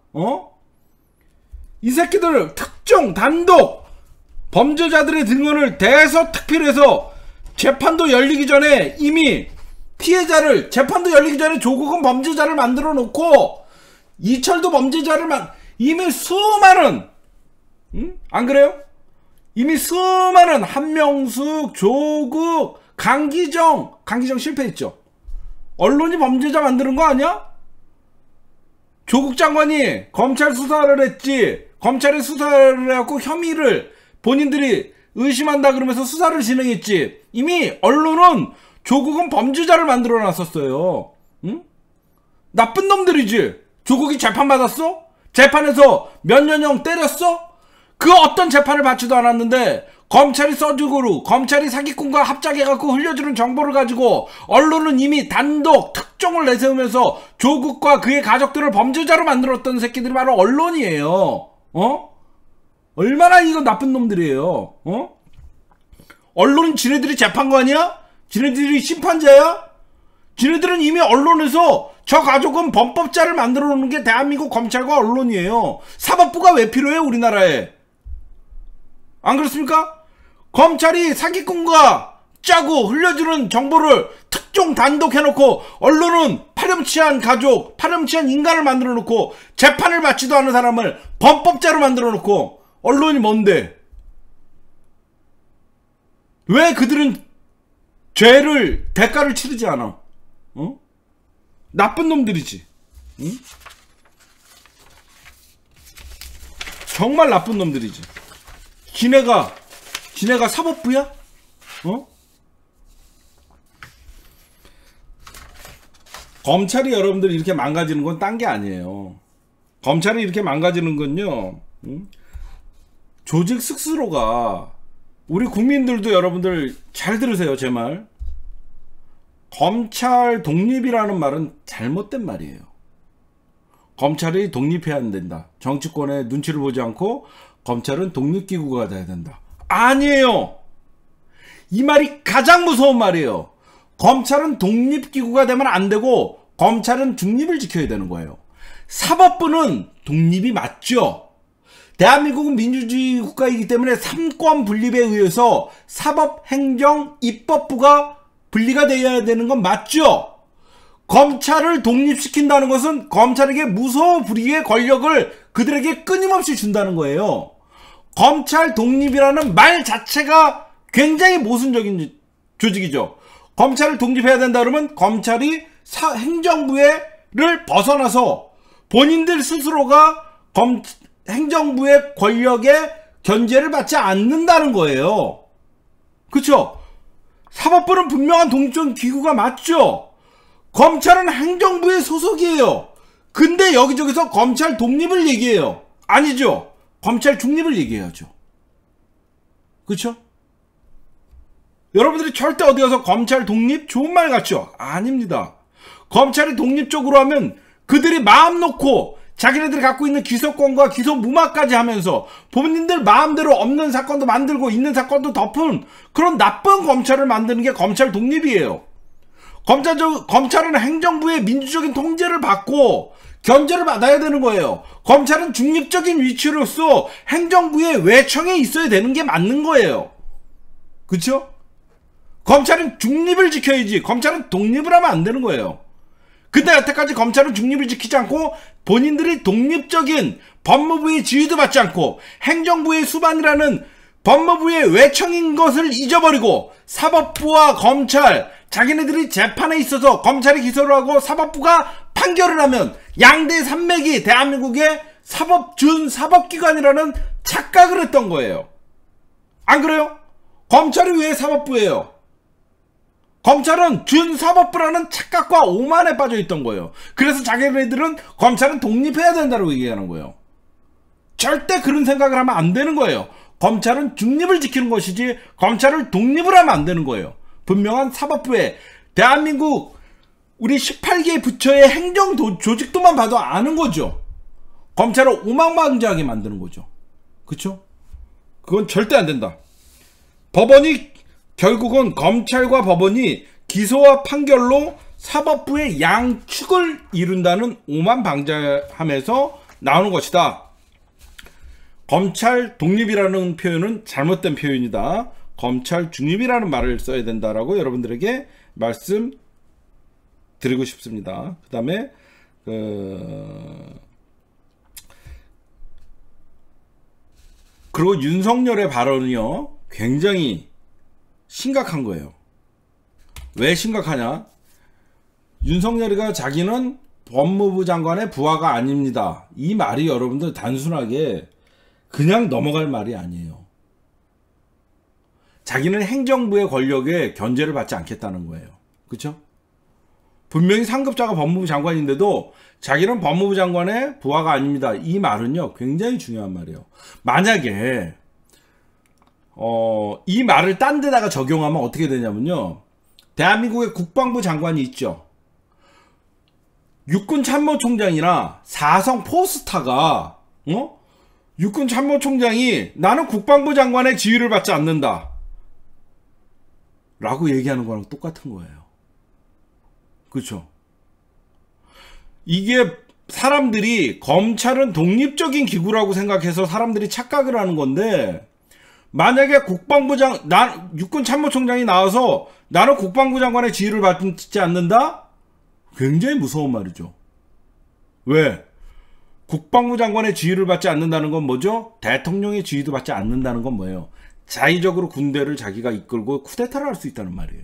이 새끼들 특종, 단독 범죄자들의 등원을 대서특필해서 재판도 열리기 전에 이미 피해자를, 재판도 열리기 전에 조국은 범죄자를 만들어 놓고 이철도 범죄자를 이미 수많은 안 그래요? 이미 수많은 한명숙, 조국, 강기정 실패했죠. 언론이 범죄자 만드는 거 아니야? 조국 장관이 검찰 수사를 했지. 검찰이 수사를 해갖고 혐의를 본인들이 의심한다 그러면서 수사를 진행했지. 이미 언론은 조국은 범죄자를 만들어 놨었어요. 응? 나쁜 놈들이지. 조국이 재판받았어? 재판에서 몇 년형 때렸어? 그 어떤 재판을 받지도 않았는데 검찰이 써주고로 검찰이 사기꾼과 합작해갖고 흘려주는 정보를 가지고 언론은 이미 단독 특종을 내세우면서 조국과 그의 가족들을 범죄자로 만들었던 새끼들이 바로 언론이에요. 얼마나 이거 나쁜 놈들이에요. 언론은 지네들이 재판관이야? 지네들이 심판자야? 지네들은 이미 언론에서 저 가족은 범법자를 만들어 놓는 게 대한민국 검찰과 언론이에요. 사법부가 왜 필요해 우리나라에? 안 그렇습니까? 검찰이 사기꾼과 짜고 흘려주는 정보를 특종 단독 해놓고 언론은 파렴치한 가족, 파렴치한 인간을 만들어 놓고 재판을 받지도 않은 사람을 범법자로 만들어 놓고 언론이 뭔데? 왜 그들은 죄를 대가를 치르지 않아? 나쁜 놈들이지. 응? 정말 나쁜 놈들이지. 지네가 사법부야? 검찰이 여러분들 이렇게 망가지는 건 딴 게 아니에요. 검찰이 이렇게 망가지는 건요, 조직 스스로가, 우리 국민들도 여러분들 잘 들으세요, 제 말. 검찰 독립이라는 말은 잘못된 말이에요. 검찰이 독립해야 안 된다. 정치권의 눈치를 보지 않고 검찰은 독립기구가 돼야 된다. 아니에요. 이 말이 가장 무서운 말이에요. 검찰은 독립기구가 되면 안 되고 검찰은 중립을 지켜야 되는 거예요. 사법부는 독립이 맞죠. 대한민국은 민주주의 국가이기 때문에 삼권 분립에 의해서 사법, 행정, 입법부가 분리가 되어야 되는 건 맞죠. 검찰을 독립시킨다는 것은 검찰에게 무소불위의 불위의 권력을 그들에게 끊임없이 준다는 거예요. 검찰 독립이라는 말 자체가 굉장히 모순적인 조직이죠. 검찰을 독립해야 된다 그러면 검찰이 행정부를 벗어나서 본인들 스스로가 행정부의 권력에 견제를 받지 않는다는 거예요. 그쵸? 사법부는 분명한 독립적인 기구가 맞죠? 검찰은 행정부의 소속이에요. 근데 여기저기서 검찰 독립을 얘기해요. 아니죠? 검찰 중립을 얘기해야죠. 그쵸? 여러분들이 절대 어디 가서 검찰 독립 좋은 말 같죠? 아닙니다. 검찰이 독립적으로 하면 그들이 마음 놓고 자기네들이 갖고 있는 기소권과 기소 무마까지 하면서 본인들 마음대로 없는 사건도 만들고 있는 사건도 덮은 그런 나쁜 검찰을 만드는 게 검찰 독립이에요. 검찰은 행정부의 민주적인 통제를 받고 견제를 받아야 되는 거예요. 검찰은 중립적인 위치로서 행정부의 외청에 있어야 되는 게 맞는 거예요. 그쵸? 검찰은 중립을 지켜야지 검찰은 독립을 하면 안 되는 거예요. 근데 여태까지 검찰은 중립을 지키지 않고 본인들이 독립적인 법무부의 지휘도 받지 않고 행정부의 수반이라는 법무부의 외청인 것을 잊어버리고 사법부와 검찰, 자기네들이 재판에 있어서 검찰이 기소를 하고 사법부가 판결을 하면 양대 산맥이 대한민국의 사법기관이라는 착각을 했던 거예요. 안 그래요? 검찰이 왜 사법부예요? 검찰은 준사법부라는 착각과 오만에 빠져 있던 거예요. 그래서 자기네들은 검찰은 독립해야 된다고 얘기하는 거예요. 절대 그런 생각을 하면 안 되는 거예요. 검찰은 중립을 지키는 것이지 검찰을 독립을 하면 안 되는 거예요. 분명한 사법부에 대한민국 우리 18개 부처의 행정 조직도만 봐도 아는 거죠. 검찰을 오망방자하게 만드는 거죠. 그쵸? 그건 절대 안 된다. 법원이 결국은 검찰과 법원이 기소와 판결로 사법부의 양축을 이룬다는 오만방자함에서 나오는 것이다. 검찰 독립이라는 표현은 잘못된 표현이다. 검찰 중립이라는 말을 써야 된다라고 여러분들에게 말씀드리고 싶습니다. 그 다음에 그리고 윤석열의 발언이요 굉장히 심각한 거예요. 왜 심각하냐? 윤석열이가 자기는 법무부 장관의 부하가 아닙니다. 이 말이 여러분들 단순하게 그냥 넘어갈 말이 아니에요. 자기는 행정부의 권력에 견제를 받지 않겠다는 거예요. 그쵸? 분명히 상급자가 법무부 장관인데도 자기는 법무부 장관의 부하가 아닙니다. 이 말은요 굉장히 중요한 말이에요. 만약에 이 말을 딴 데다가 적용하면 어떻게 되냐면요, 대한민국의 국방부 장관이 있죠. 육군참모총장이나 사성 포스타가 육군참모총장이 나는 국방부 장관의 지휘를 받지 않는다 라고 얘기하는 거랑 똑같은 거예요. 그렇죠? 이게 사람들이 검찰은 독립적인 기구라고 생각해서 사람들이 착각을 하는 건데, 만약에 육군참모총장이 나와서 나는 국방부 장관의 지휘를 받지 않는다? 굉장히 무서운 말이죠. 왜? 국방부 장관의 지휘를 받지 않는다는 건 뭐죠? 대통령의 지휘도 받지 않는다는 건 뭐예요? 자의적으로 군대를 자기가 이끌고 쿠데타를 할 수 있다는 말이에요.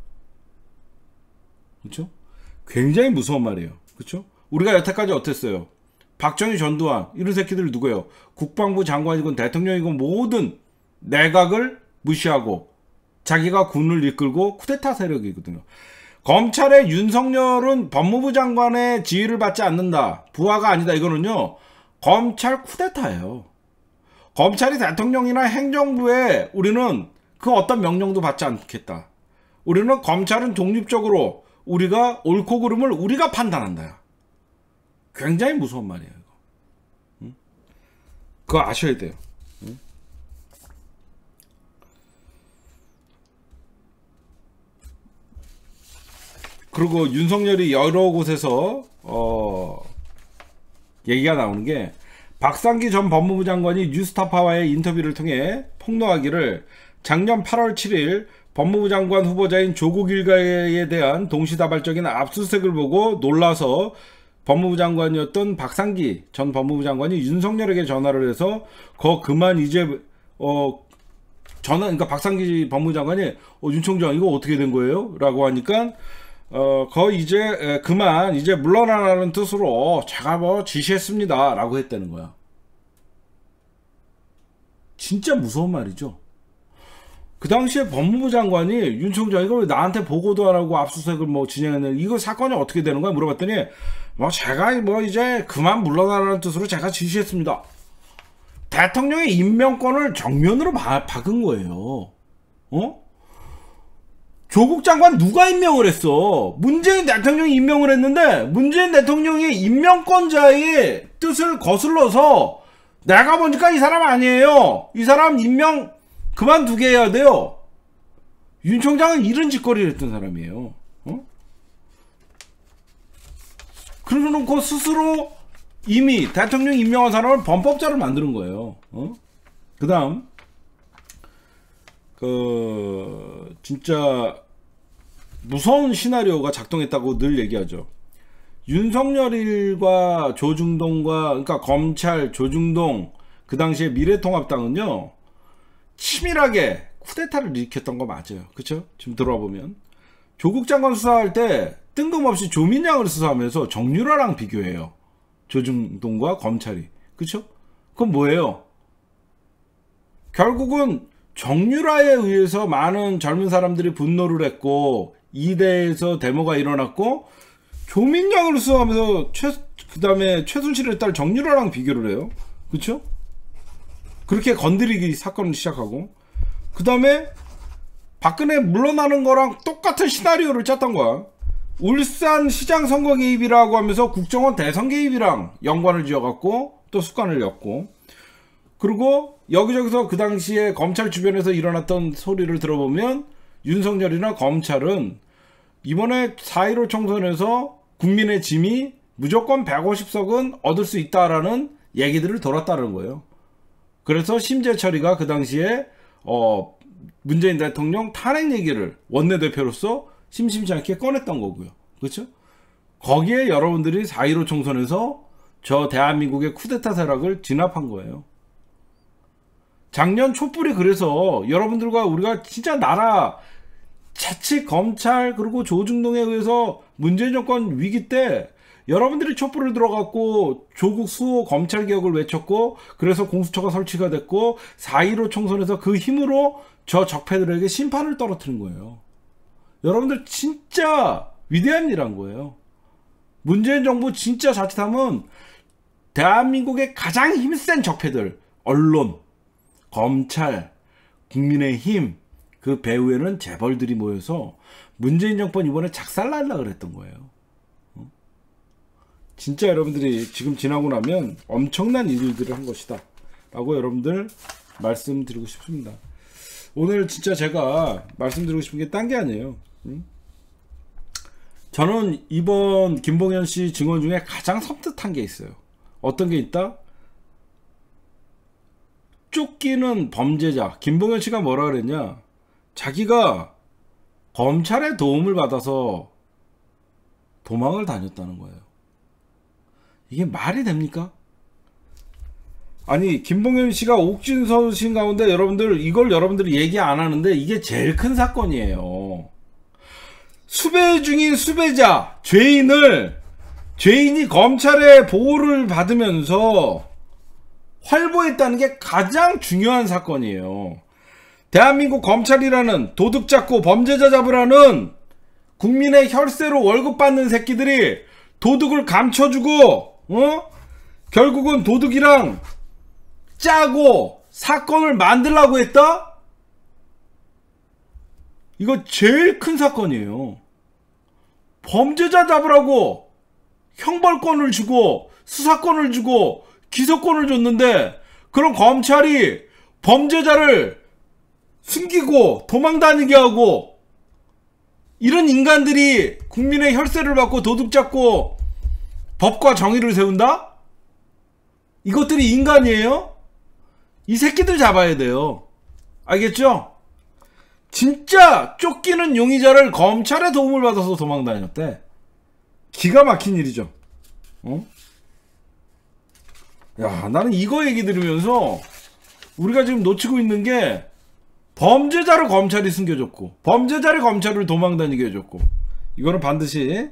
그렇죠? 굉장히 무서운 말이에요. 그렇죠? 우리가 여태까지 어땠어요? 박정희, 전두환 이런 새끼들 누구예요? 국방부 장관이건 대통령이건 모든 내각을 무시하고 자기가 군을 이끌고 쿠데타 세력이거든요. 검찰의 윤석열은 법무부 장관의 지휘를 받지 않는다, 부하가 아니다. 이거는요 검찰 쿠데타예요. 검찰이 대통령이나 행정부에 우리는 그 어떤 명령도 받지 않겠다. 우리는 검찰은 독립적으로 우리가 옳고 그름을 우리가 판단한다. 굉장히 무서운 말이에요. 이거. 응? 그거 아셔야 돼요. 응? 그리고 윤석열이 여러 곳에서 얘기가 나오는 게, 박상기 전 법무부 장관이 뉴스타파와의 인터뷰를 통해 폭로하기를 작년 8월 7일 법무부 장관 후보자인 조국 일가에 대한 동시다발적인 압수수색을 보고 놀라서 법무부 장관이었던 박상기 전 법무부 장관이 윤석열에게 전화를 해서 그만 이제 그러니까 박상기 법무부 장관이 윤 총장 이거 어떻게 된 거예요? 라고 하니까 이제 그만 이제 물러나라는 뜻으로 제가 뭐 지시했습니다 라고 했다는 거야. 진짜 무서운 말이죠. 그 당시에 법무부 장관이 윤 총장 이거 왜 나한테 보고도 안 하고 압수수색을 뭐 진행했는데 이거 사건이 어떻게 되는 거야? 물어봤더니 제가 이제 그만 물러나라는 뜻으로 제가 지시했습니다. 대통령의 임명권을 정면으로 박은 거예요. 조국 장관 누가 임명을 했어? 문재인 대통령이 임명을 했는데 문재인 대통령이 임명권자의 뜻을 거슬러서 내가 보니까 이 사람 아니에요, 이 사람 임명 그만두게 해야 돼요. 윤 총장은 이런 짓거리를 했던 사람이에요. 그러놓고 스스로 이미 대통령 임명한 사람을 범법자로 만드는 거예요. 그 다음 진짜 무서운 시나리오가 작동했다고 늘 얘기하죠. 윤석열과 조중동과, 그러니까 검찰, 조중동, 그 당시에 미래통합당은요 치밀하게 쿠데타를 일으켰던 거 맞아요. 그쵸? 지금 들어보면 조국 장관 수사할 때 뜬금없이 조민양을 수사하면서 정유라랑 비교해요. 조중동과 검찰이. 그쵸? 그건 뭐예요? 결국은 정유라에 의해서 많은 젊은 사람들이 분노를 했고 이대에서 데모가 일어났고 조민양을 수사하면서 그 다음에 최순실의 딸 정유라랑 비교를 해요. 그쵸? 그렇게 건드리기 사건을 시작하고 그 다음에 박근혜 물러나는 거랑 똑같은 시나리오를 짰던 거야. 울산 시장 선거 개입이라고 하면서 국정원 대선 개입이랑 연관을 지어갖고 또 습관을 엮고 그리고 여기저기서 그 당시에 검찰 주변에서 일어났던 소리를 들어보면 윤석열이나 검찰은 이번에 4.15 총선에서 국민의 짐이 무조건 150석은 얻을 수 있다라는 얘기들을 돌았다는 거예요. 그래서 심재철이가 그 당시에 문재인 대통령 탄핵 얘기를 원내대표로서 심심치 않게 꺼냈던 거고요. 그렇죠? 거기에 여러분들이 4.15 총선에서 저 대한민국의 쿠데타 세력을 진압한 거예요. 작년 촛불이 그래서 여러분들과 우리가 진짜 나라 자칫 검찰 그리고 조중동에 의해서 문재인 정권 위기 때 여러분들이 촛불을 들어갔고 조국 수호 검찰개혁을 외쳤고 그래서 공수처가 설치가 됐고 4.15 총선에서 그 힘으로 저 적폐들에게 심판을 떨어뜨린 거예요. 여러분들 진짜 위대한 일한 거예요. 문재인 정부 진짜 자칫하면 대한민국의 가장 힘센 적폐들 언론, 검찰, 국민의힘 그 배후에는 재벌들이 모여서 문재인 정권 이번에 작살날라 그랬던 거예요. 진짜 여러분들이 지금 지나고 나면 엄청난 일들을 한 것이다 라고 여러분들 말씀드리고 싶습니다. 오늘 진짜 제가 말씀드리고 싶은 게 딴 게 아니에요. 저는 이번 김봉현 씨 증언 중에 가장 섬뜩한 게 있어요. 어떤 게 있다? 쫓기는 범죄자. 김봉현 씨가 뭐라 그랬냐? 자기가 검찰의 도움을 받아서 도망을 다녔다는 거예요. 이게 말이 됩니까? 아니 김봉현 씨가 옥진서신 가운데 여러분들 이걸 여러분들이 얘기 안 하는데 이게 제일 큰 사건이에요. 수배 중인 수배자 죄인이 검찰의 보호를 받으면서 활보했다는 게 가장 중요한 사건이에요. 대한민국 검찰이라는 도둑 잡고 범죄자 잡으라는 국민의 혈세로 월급 받는 새끼들이 도둑을 감춰주고 결국은 도둑이랑 짜고 사건을 만들라고 했다? 이거 제일 큰 사건이에요. 범죄자 잡으라고 형벌권을 주고 수사권을 주고 기소권을 줬는데 그럼 검찰이 범죄자를 숨기고 도망다니게 하고 이런 인간들이 국민의 혈세를 받고 도둑 잡고 법과 정의를 세운다? 이것들이 인간이에요? 이 새끼들 잡아야 돼요. 알겠죠? 진짜 쫓기는 용의자를 검찰의 도움을 받아서 도망다녔대. 기가 막힌 일이죠. 야, 나는 이거 얘기 들으면서 우리가 지금 놓치고 있는 게 범죄자를 검찰이 숨겨줬고 범죄자를 검찰을 도망다니게 해줬고 이거는 반드시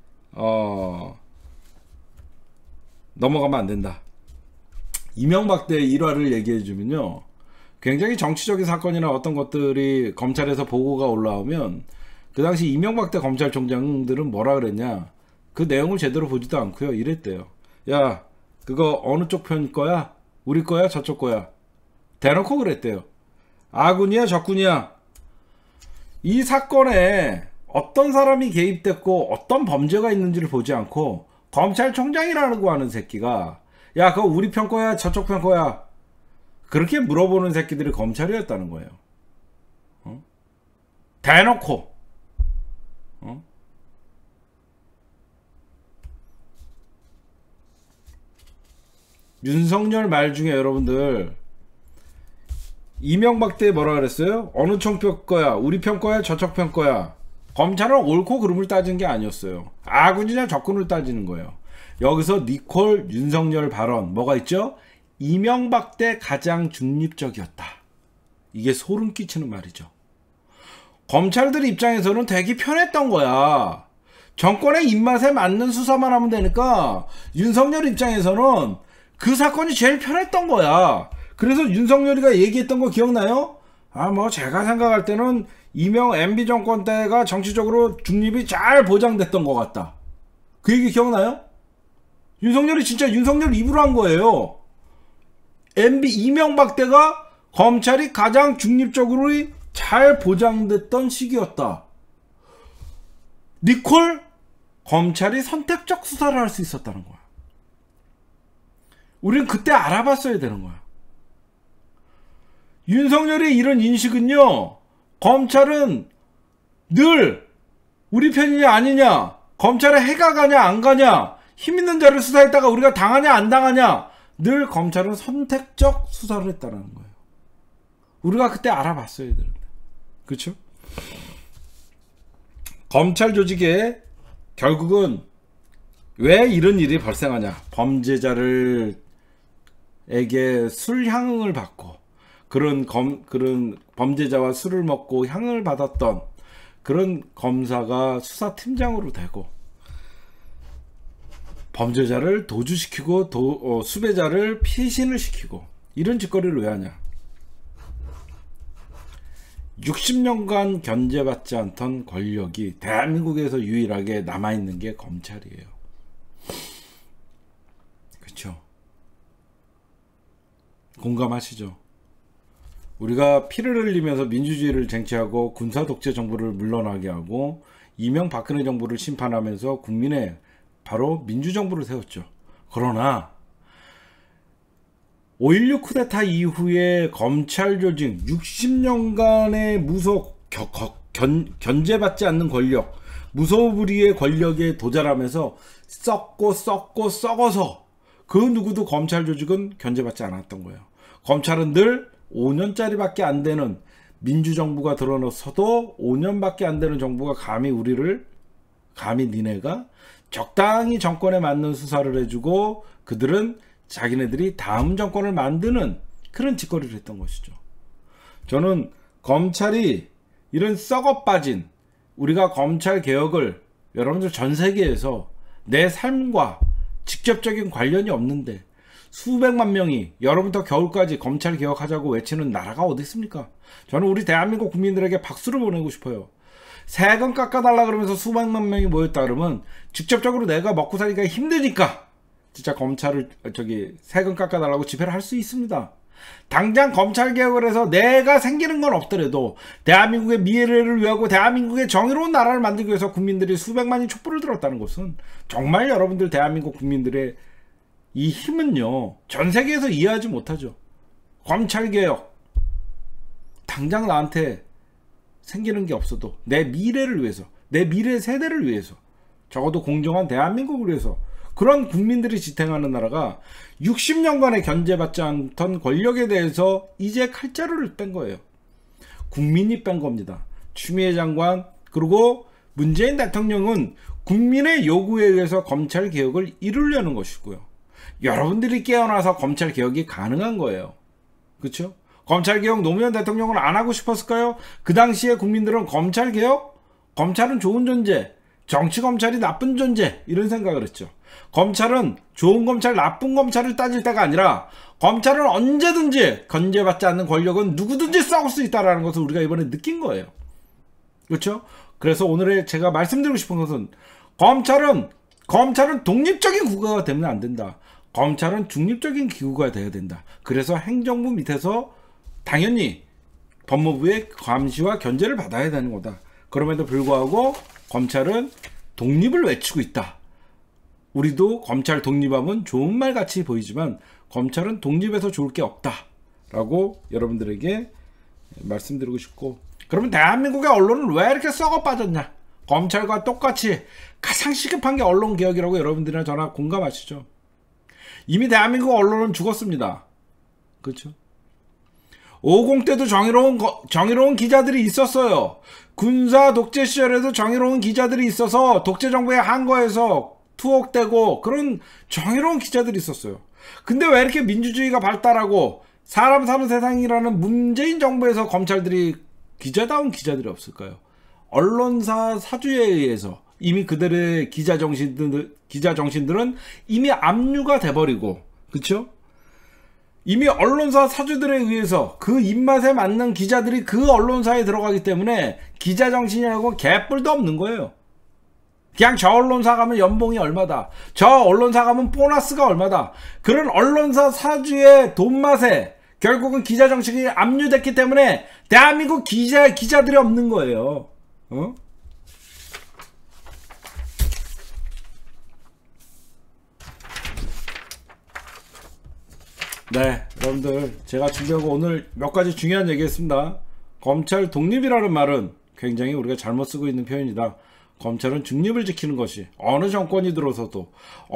넘어가면 안 된다. 이명박 때 일화를 얘기해주면요, 굉장히 정치적인 사건이나 어떤 것들이 검찰에서 보고가 올라오면 그 당시 이명박 때 검찰총장들은 뭐라 그랬냐, 그 내용을 제대로 보지도 않고요 이랬대요. 야, 그거 어느 쪽 편 거야? 우리 거야? 저쪽 거야? 대놓고 그랬대요. 아군이야 적군이야? 이 사건에 어떤 사람이 개입됐고 어떤 범죄가 있는지를 보지 않고 검찰총장이라고 하는 새끼가 야 그거 우리 편 거야? 저쪽 편 거야? 그렇게 물어보는 새끼들이 검찰이었다는 거예요. 대놓고 윤석열 말 중에 여러분들 이명박 때 뭐라 그랬어요? 어느 쪽 편 거야? 우리 편 거야? 저쪽 편 거야? 검찰은 옳고 그름을 따지는 게 아니었어요. 아군이냐 적군을 따지는 거예요. 여기서 니콜 윤석열 발언 뭐가 있죠? 이명박 때 가장 중립적이었다. 이게 소름 끼치는 말이죠. 검찰들 입장에서는 되게 편했던 거야. 정권의 입맛에 맞는 수사만 하면 되니까 윤석열 입장에서는 그 사건이 제일 편했던 거야. 그래서 윤석열이가 얘기했던 거 기억나요? 제가 생각할 때는 이명 MB 정권 때가 정치적으로 중립이 잘 보장됐던 것 같다. 그 얘기 기억나요? 윤석열이 진짜 윤석열 입으로 한 거예요. 이명박 때가 검찰이 가장 중립적으로 잘 보장됐던 시기였다. 니콜, 검찰이 선택적 수사를 할 수 있었다는 거야. 우린 그때 알아봤어야 되는 거야. 윤석열의 이런 인식은요, 검찰은 늘 우리 편이냐 아니냐, 검찰에 해가 가냐 안 가냐, 힘 있는 자를 수사했다가 우리가 당하냐 안 당하냐, 늘 검찰은 선택적 수사를 했다는 거예요. 우리가 그때 알아봤어야 되는데. 그렇죠? 검찰 조직에 결국은 왜 이런 일이 발생하냐, 범죄자에게 술 향응을 받고 그런 범죄자와 술을 먹고 향을 받았던 그런 검사가 수사팀장으로 되고, 범죄자를 도주시키고 수배자를 피신을 시키고, 이런 짓거리를 왜 하냐. 60년간 견제받지 않던 권력이 대한민국에서 유일하게 남아있는 게 검찰이에요. 그렇죠? 공감하시죠? 우리가 피를 흘리면서 민주주의를 쟁취하고 군사독재 정부를 물러나게 하고 이명박근혜 정부를 심판하면서 국민의 바로 민주정부를 세웠죠. 그러나 5.16 쿠데타 이후에 검찰 조직 60년간의 견제받지 않는 권력, 무소불위의 권력에 도달하면서 썩고 썩어서 그 누구도 검찰 조직은 견제받지 않았던 거예요. 검찰은 늘 5년짜리밖에 안 되는 민주정부가 들어서도 5년밖에 안 되는 정부가 감히 니네가 적당히 정권에 맞는 수사를 해주고 그들은 자기네들이 다음 정권을 만드는 그런 짓거리를 했던 것이죠. 저는 검찰이 이런 썩어 빠진, 우리가 검찰 개혁을 여러분들 전 세계에서 내 삶과 직접적인 관련이 없는데 수백만 명이 여러분부터 겨울까지 검찰 개혁하자고 외치는 나라가 어디 있습니까? 저는 우리 대한민국 국민들에게 박수를 보내고 싶어요. 세금 깎아달라 그러면서 수백만 명이 모였다 그러면 직접적으로 내가 먹고 살기가 힘드니까 진짜 세금 깎아달라고 집회를 할 수 있습니다. 당장 검찰 개혁을 해서 내가 생기는 건 없더라도 대한민국의 미래를 위하고 대한민국의 정의로운 나라를 만들기 위해서 국민들이 수백만이 촛불을 들었다는 것은 정말 여러분들 대한민국 국민들의 이 힘은요, 전 세계에서 이해하지 못하죠. 검찰 개혁, 당장 나한테 생기는 게 없어도 내 미래를 위해서, 내 미래 세대를 위해서, 적어도 공정한 대한민국을 위해서 그런 국민들이 지탱하는 나라가 60년간의 견제받지 않던 권력에 대해서 이제 칼자루를 뺀 거예요. 국민이 뺀 겁니다. 추미애 장관 그리고 문재인 대통령은 국민의 요구에 의해서 검찰 개혁을 이루려는 것이고요. 여러분들이 깨어나서 검찰 개혁이 가능한 거예요. 그렇죠? 검찰 개혁 노무현 대통령은 안 하고 싶었을까요? 그 당시에 국민들은 검찰 개혁? 검찰은 좋은 존재, 정치 검찰이 나쁜 존재, 이런 생각을 했죠. 검찰은 좋은 검찰, 나쁜 검찰을 따질 때가 아니라 검찰은 언제든지 견제받지 않는 권력은 누구든지 싸울 수 있다는 것을 우리가 이번에 느낀 거예요. 그렇죠? 그래서 오늘 제가 말씀드리고 싶은 것은 검찰은 독립적인 기구가 되면 안 된다. 검찰은 중립적인 기구가 돼야 된다. 그래서 행정부 밑에서 당연히 법무부의 감시와 견제를 받아야 되는 거다. 그럼에도 불구하고 검찰은 독립을 외치고 있다. 우리도 검찰 독립하면 좋은 말 같이 보이지만 검찰은 독립에서 좋을 게 없다 라고 여러분들에게 말씀드리고 싶고, 그러면 대한민국의 언론은 왜 이렇게 썩어 빠졌냐? 검찰과 똑같이 가장 시급한 게 언론개혁이라고 여러분들이나 저나 공감하시죠? 이미 대한민국 언론은 죽었습니다. 그렇죠? 50 때도 정의로운 기자들이 있었어요. 군사 독재 시절에도 정의로운 기자들이 있어서 독재 정부에 항거해서 투옥되고 그런 정의로운 기자들이 있었어요. 근데 왜 이렇게 민주주의가 발달하고 사람 사는 세상이라는 문재인 정부에서 검찰들이 기자다운 기자들이 없을까요? 언론사 사주에 의해서 이미 그들의 기자 정신들은 이미 압류가 돼버리고, 그쵸? 이미 언론사 사주들에 의해서 그 입맛에 맞는 기자들이 그 언론사에 들어가기 때문에 기자 정신이라고 개뿔도 없는 거예요. 그냥 저 언론사 가면 연봉이 얼마다, 저 언론사 가면 보너스가 얼마다, 그런 언론사 사주의 돈맛에 결국은 기자 정신이 압류됐기 때문에 대한민국 기자들이 없는 거예요. 어? 네, 여러분들, 제가 준비하고 오늘 몇 가지 중요한 얘기 했습니다. 검찰 독립이라는 말은 굉장히 우리가 잘못 쓰고 있는 표현이다. 검찰은 중립을 지키는 것이 어느 정권이 들어서도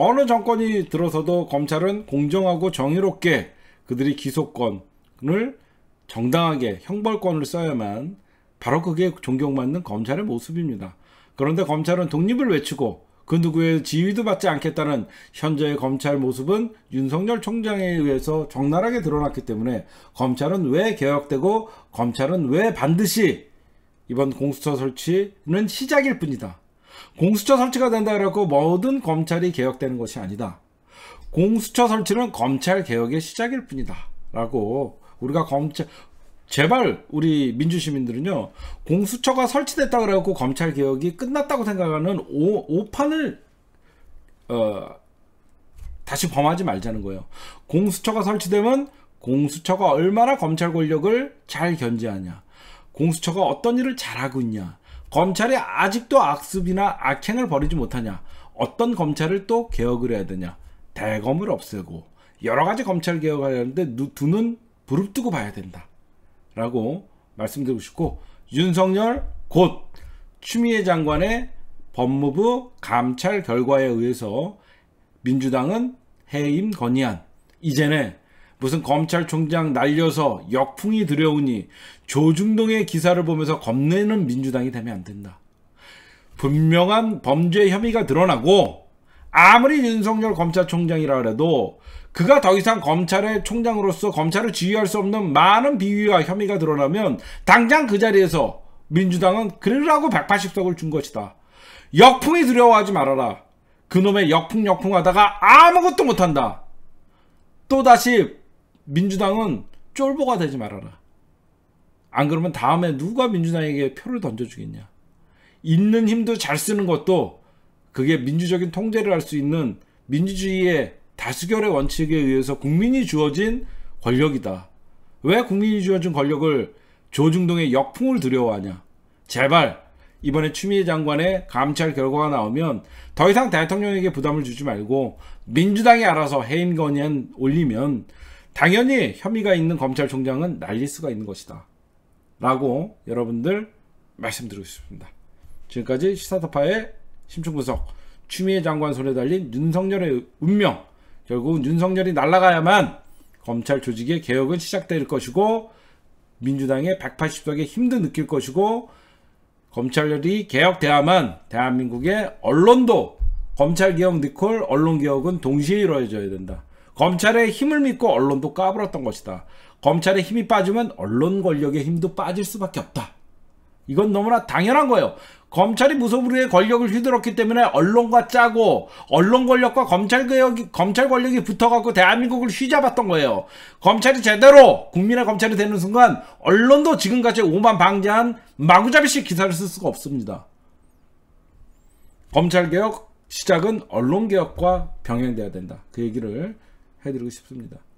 검찰은 공정하고 정의롭게 그들이 기소권을 정당하게 형벌권을 써야만 바로 그게 존경받는 검찰의 모습입니다. 그런데 검찰은 독립을 외치고 그 누구의 지휘도 받지 않겠다는 현재의 검찰 모습은 윤석열 총장에 의해서 적나라하게 드러났기 때문에 검찰은 왜 개혁되고 검찰은 왜 반드시 이번 공수처 설치는 시작일 뿐이다. 공수처 설치가 된다 그래갖고 모든 검찰이 개혁되는 것이 아니다. 공수처 설치는 검찰 개혁의 시작일 뿐이다 라고 우리가 제발 우리 민주시민들은요, 공수처가 설치됐다 그래갖고 검찰 개혁이 끝났다고 생각하는 오판을 다시 범하지 말자는 거예요. 공수처가 설치되면 공수처가 얼마나 검찰 권력을 잘 견제하냐, 공수처가 어떤 일을 잘하고 있냐, 검찰이 아직도 악습이나 악행을 벌이지 못하냐, 어떤 검찰을 또 개혁을 해야 되냐, 대검을 없애고 여러가지 검찰 개혁을 해야 하는데 두 눈 부릅뜨고 봐야 된다 라고 말씀드리고 싶고, 윤석열 곧 추미애 장관의 법무부 감찰 결과에 의해서 민주당은 해임 건의안, 이제는 무슨 검찰총장 날려서 역풍이 들여오니 조중동의 기사를 보면서 겁내는 민주당이 되면 안 된다. 분명한 범죄 혐의가 드러나고 아무리 윤석열 검찰총장이라 해도 그가 더 이상 검찰의 총장으로서 검찰을 지휘할 수 없는 많은 비위와 혐의가 드러나면 당장 그 자리에서 민주당은 그러라고 180석을 준 것이다. 역풍이 두려워하지 말아라. 그놈의 역풍 하다가 아무것도 못한다. 또다시 민주당은 쫄보가 되지 말아라. 안 그러면 다음에 누가 민주당에게 표를 던져주겠냐. 있는 힘도 잘 쓰는 것도 그게 민주적인 통제를 할 수 있는 민주주의의 다수결의 원칙에 의해서 국민이 주어진 권력이다. 왜 국민이 주어진 권력을 조중동의 역풍을 두려워하냐. 제발 이번에 추미애 장관의 감찰 결과가 나오면 더 이상 대통령에게 부담을 주지 말고 민주당이 알아서 해임 건의안 올리면 당연히 혐의가 있는 검찰총장은 날릴 수가 있는 것이다 라고 여러분들 말씀드리고 싶습니다. 지금까지 시사타파의 심층분석, 추미애 장관 손에 달린 윤석열의 운명, 결국은 윤석열이 날아가야만 검찰 조직의 개혁은 시작될 것이고 민주당의 180석의 힘도 느낄 것이고 검찰이 개혁돼야만 대한민국의 언론도 검찰개혁 니콜 언론개혁은 동시에 이루어져야 된다. 검찰의 힘을 믿고 언론도 까불었던 것이다. 검찰의 힘이 빠지면 언론 권력의 힘도 빠질 수밖에 없다. 이건 너무나 당연한 거예요. 검찰이 무소불위의 권력을 휘둘렀기 때문에 언론과 짜고 언론 권력과 검찰 권력이 붙어갖고 대한민국을 휘잡았던 거예요. 검찰이 제대로 국민의 검찰이 되는 순간 언론도 지금까지 오만방자한 마구잡이식 기사를 쓸 수가 없습니다. 검찰개혁 시작은 언론개혁과 병행돼야 된다. 그 얘기를 해드리고 싶습니다.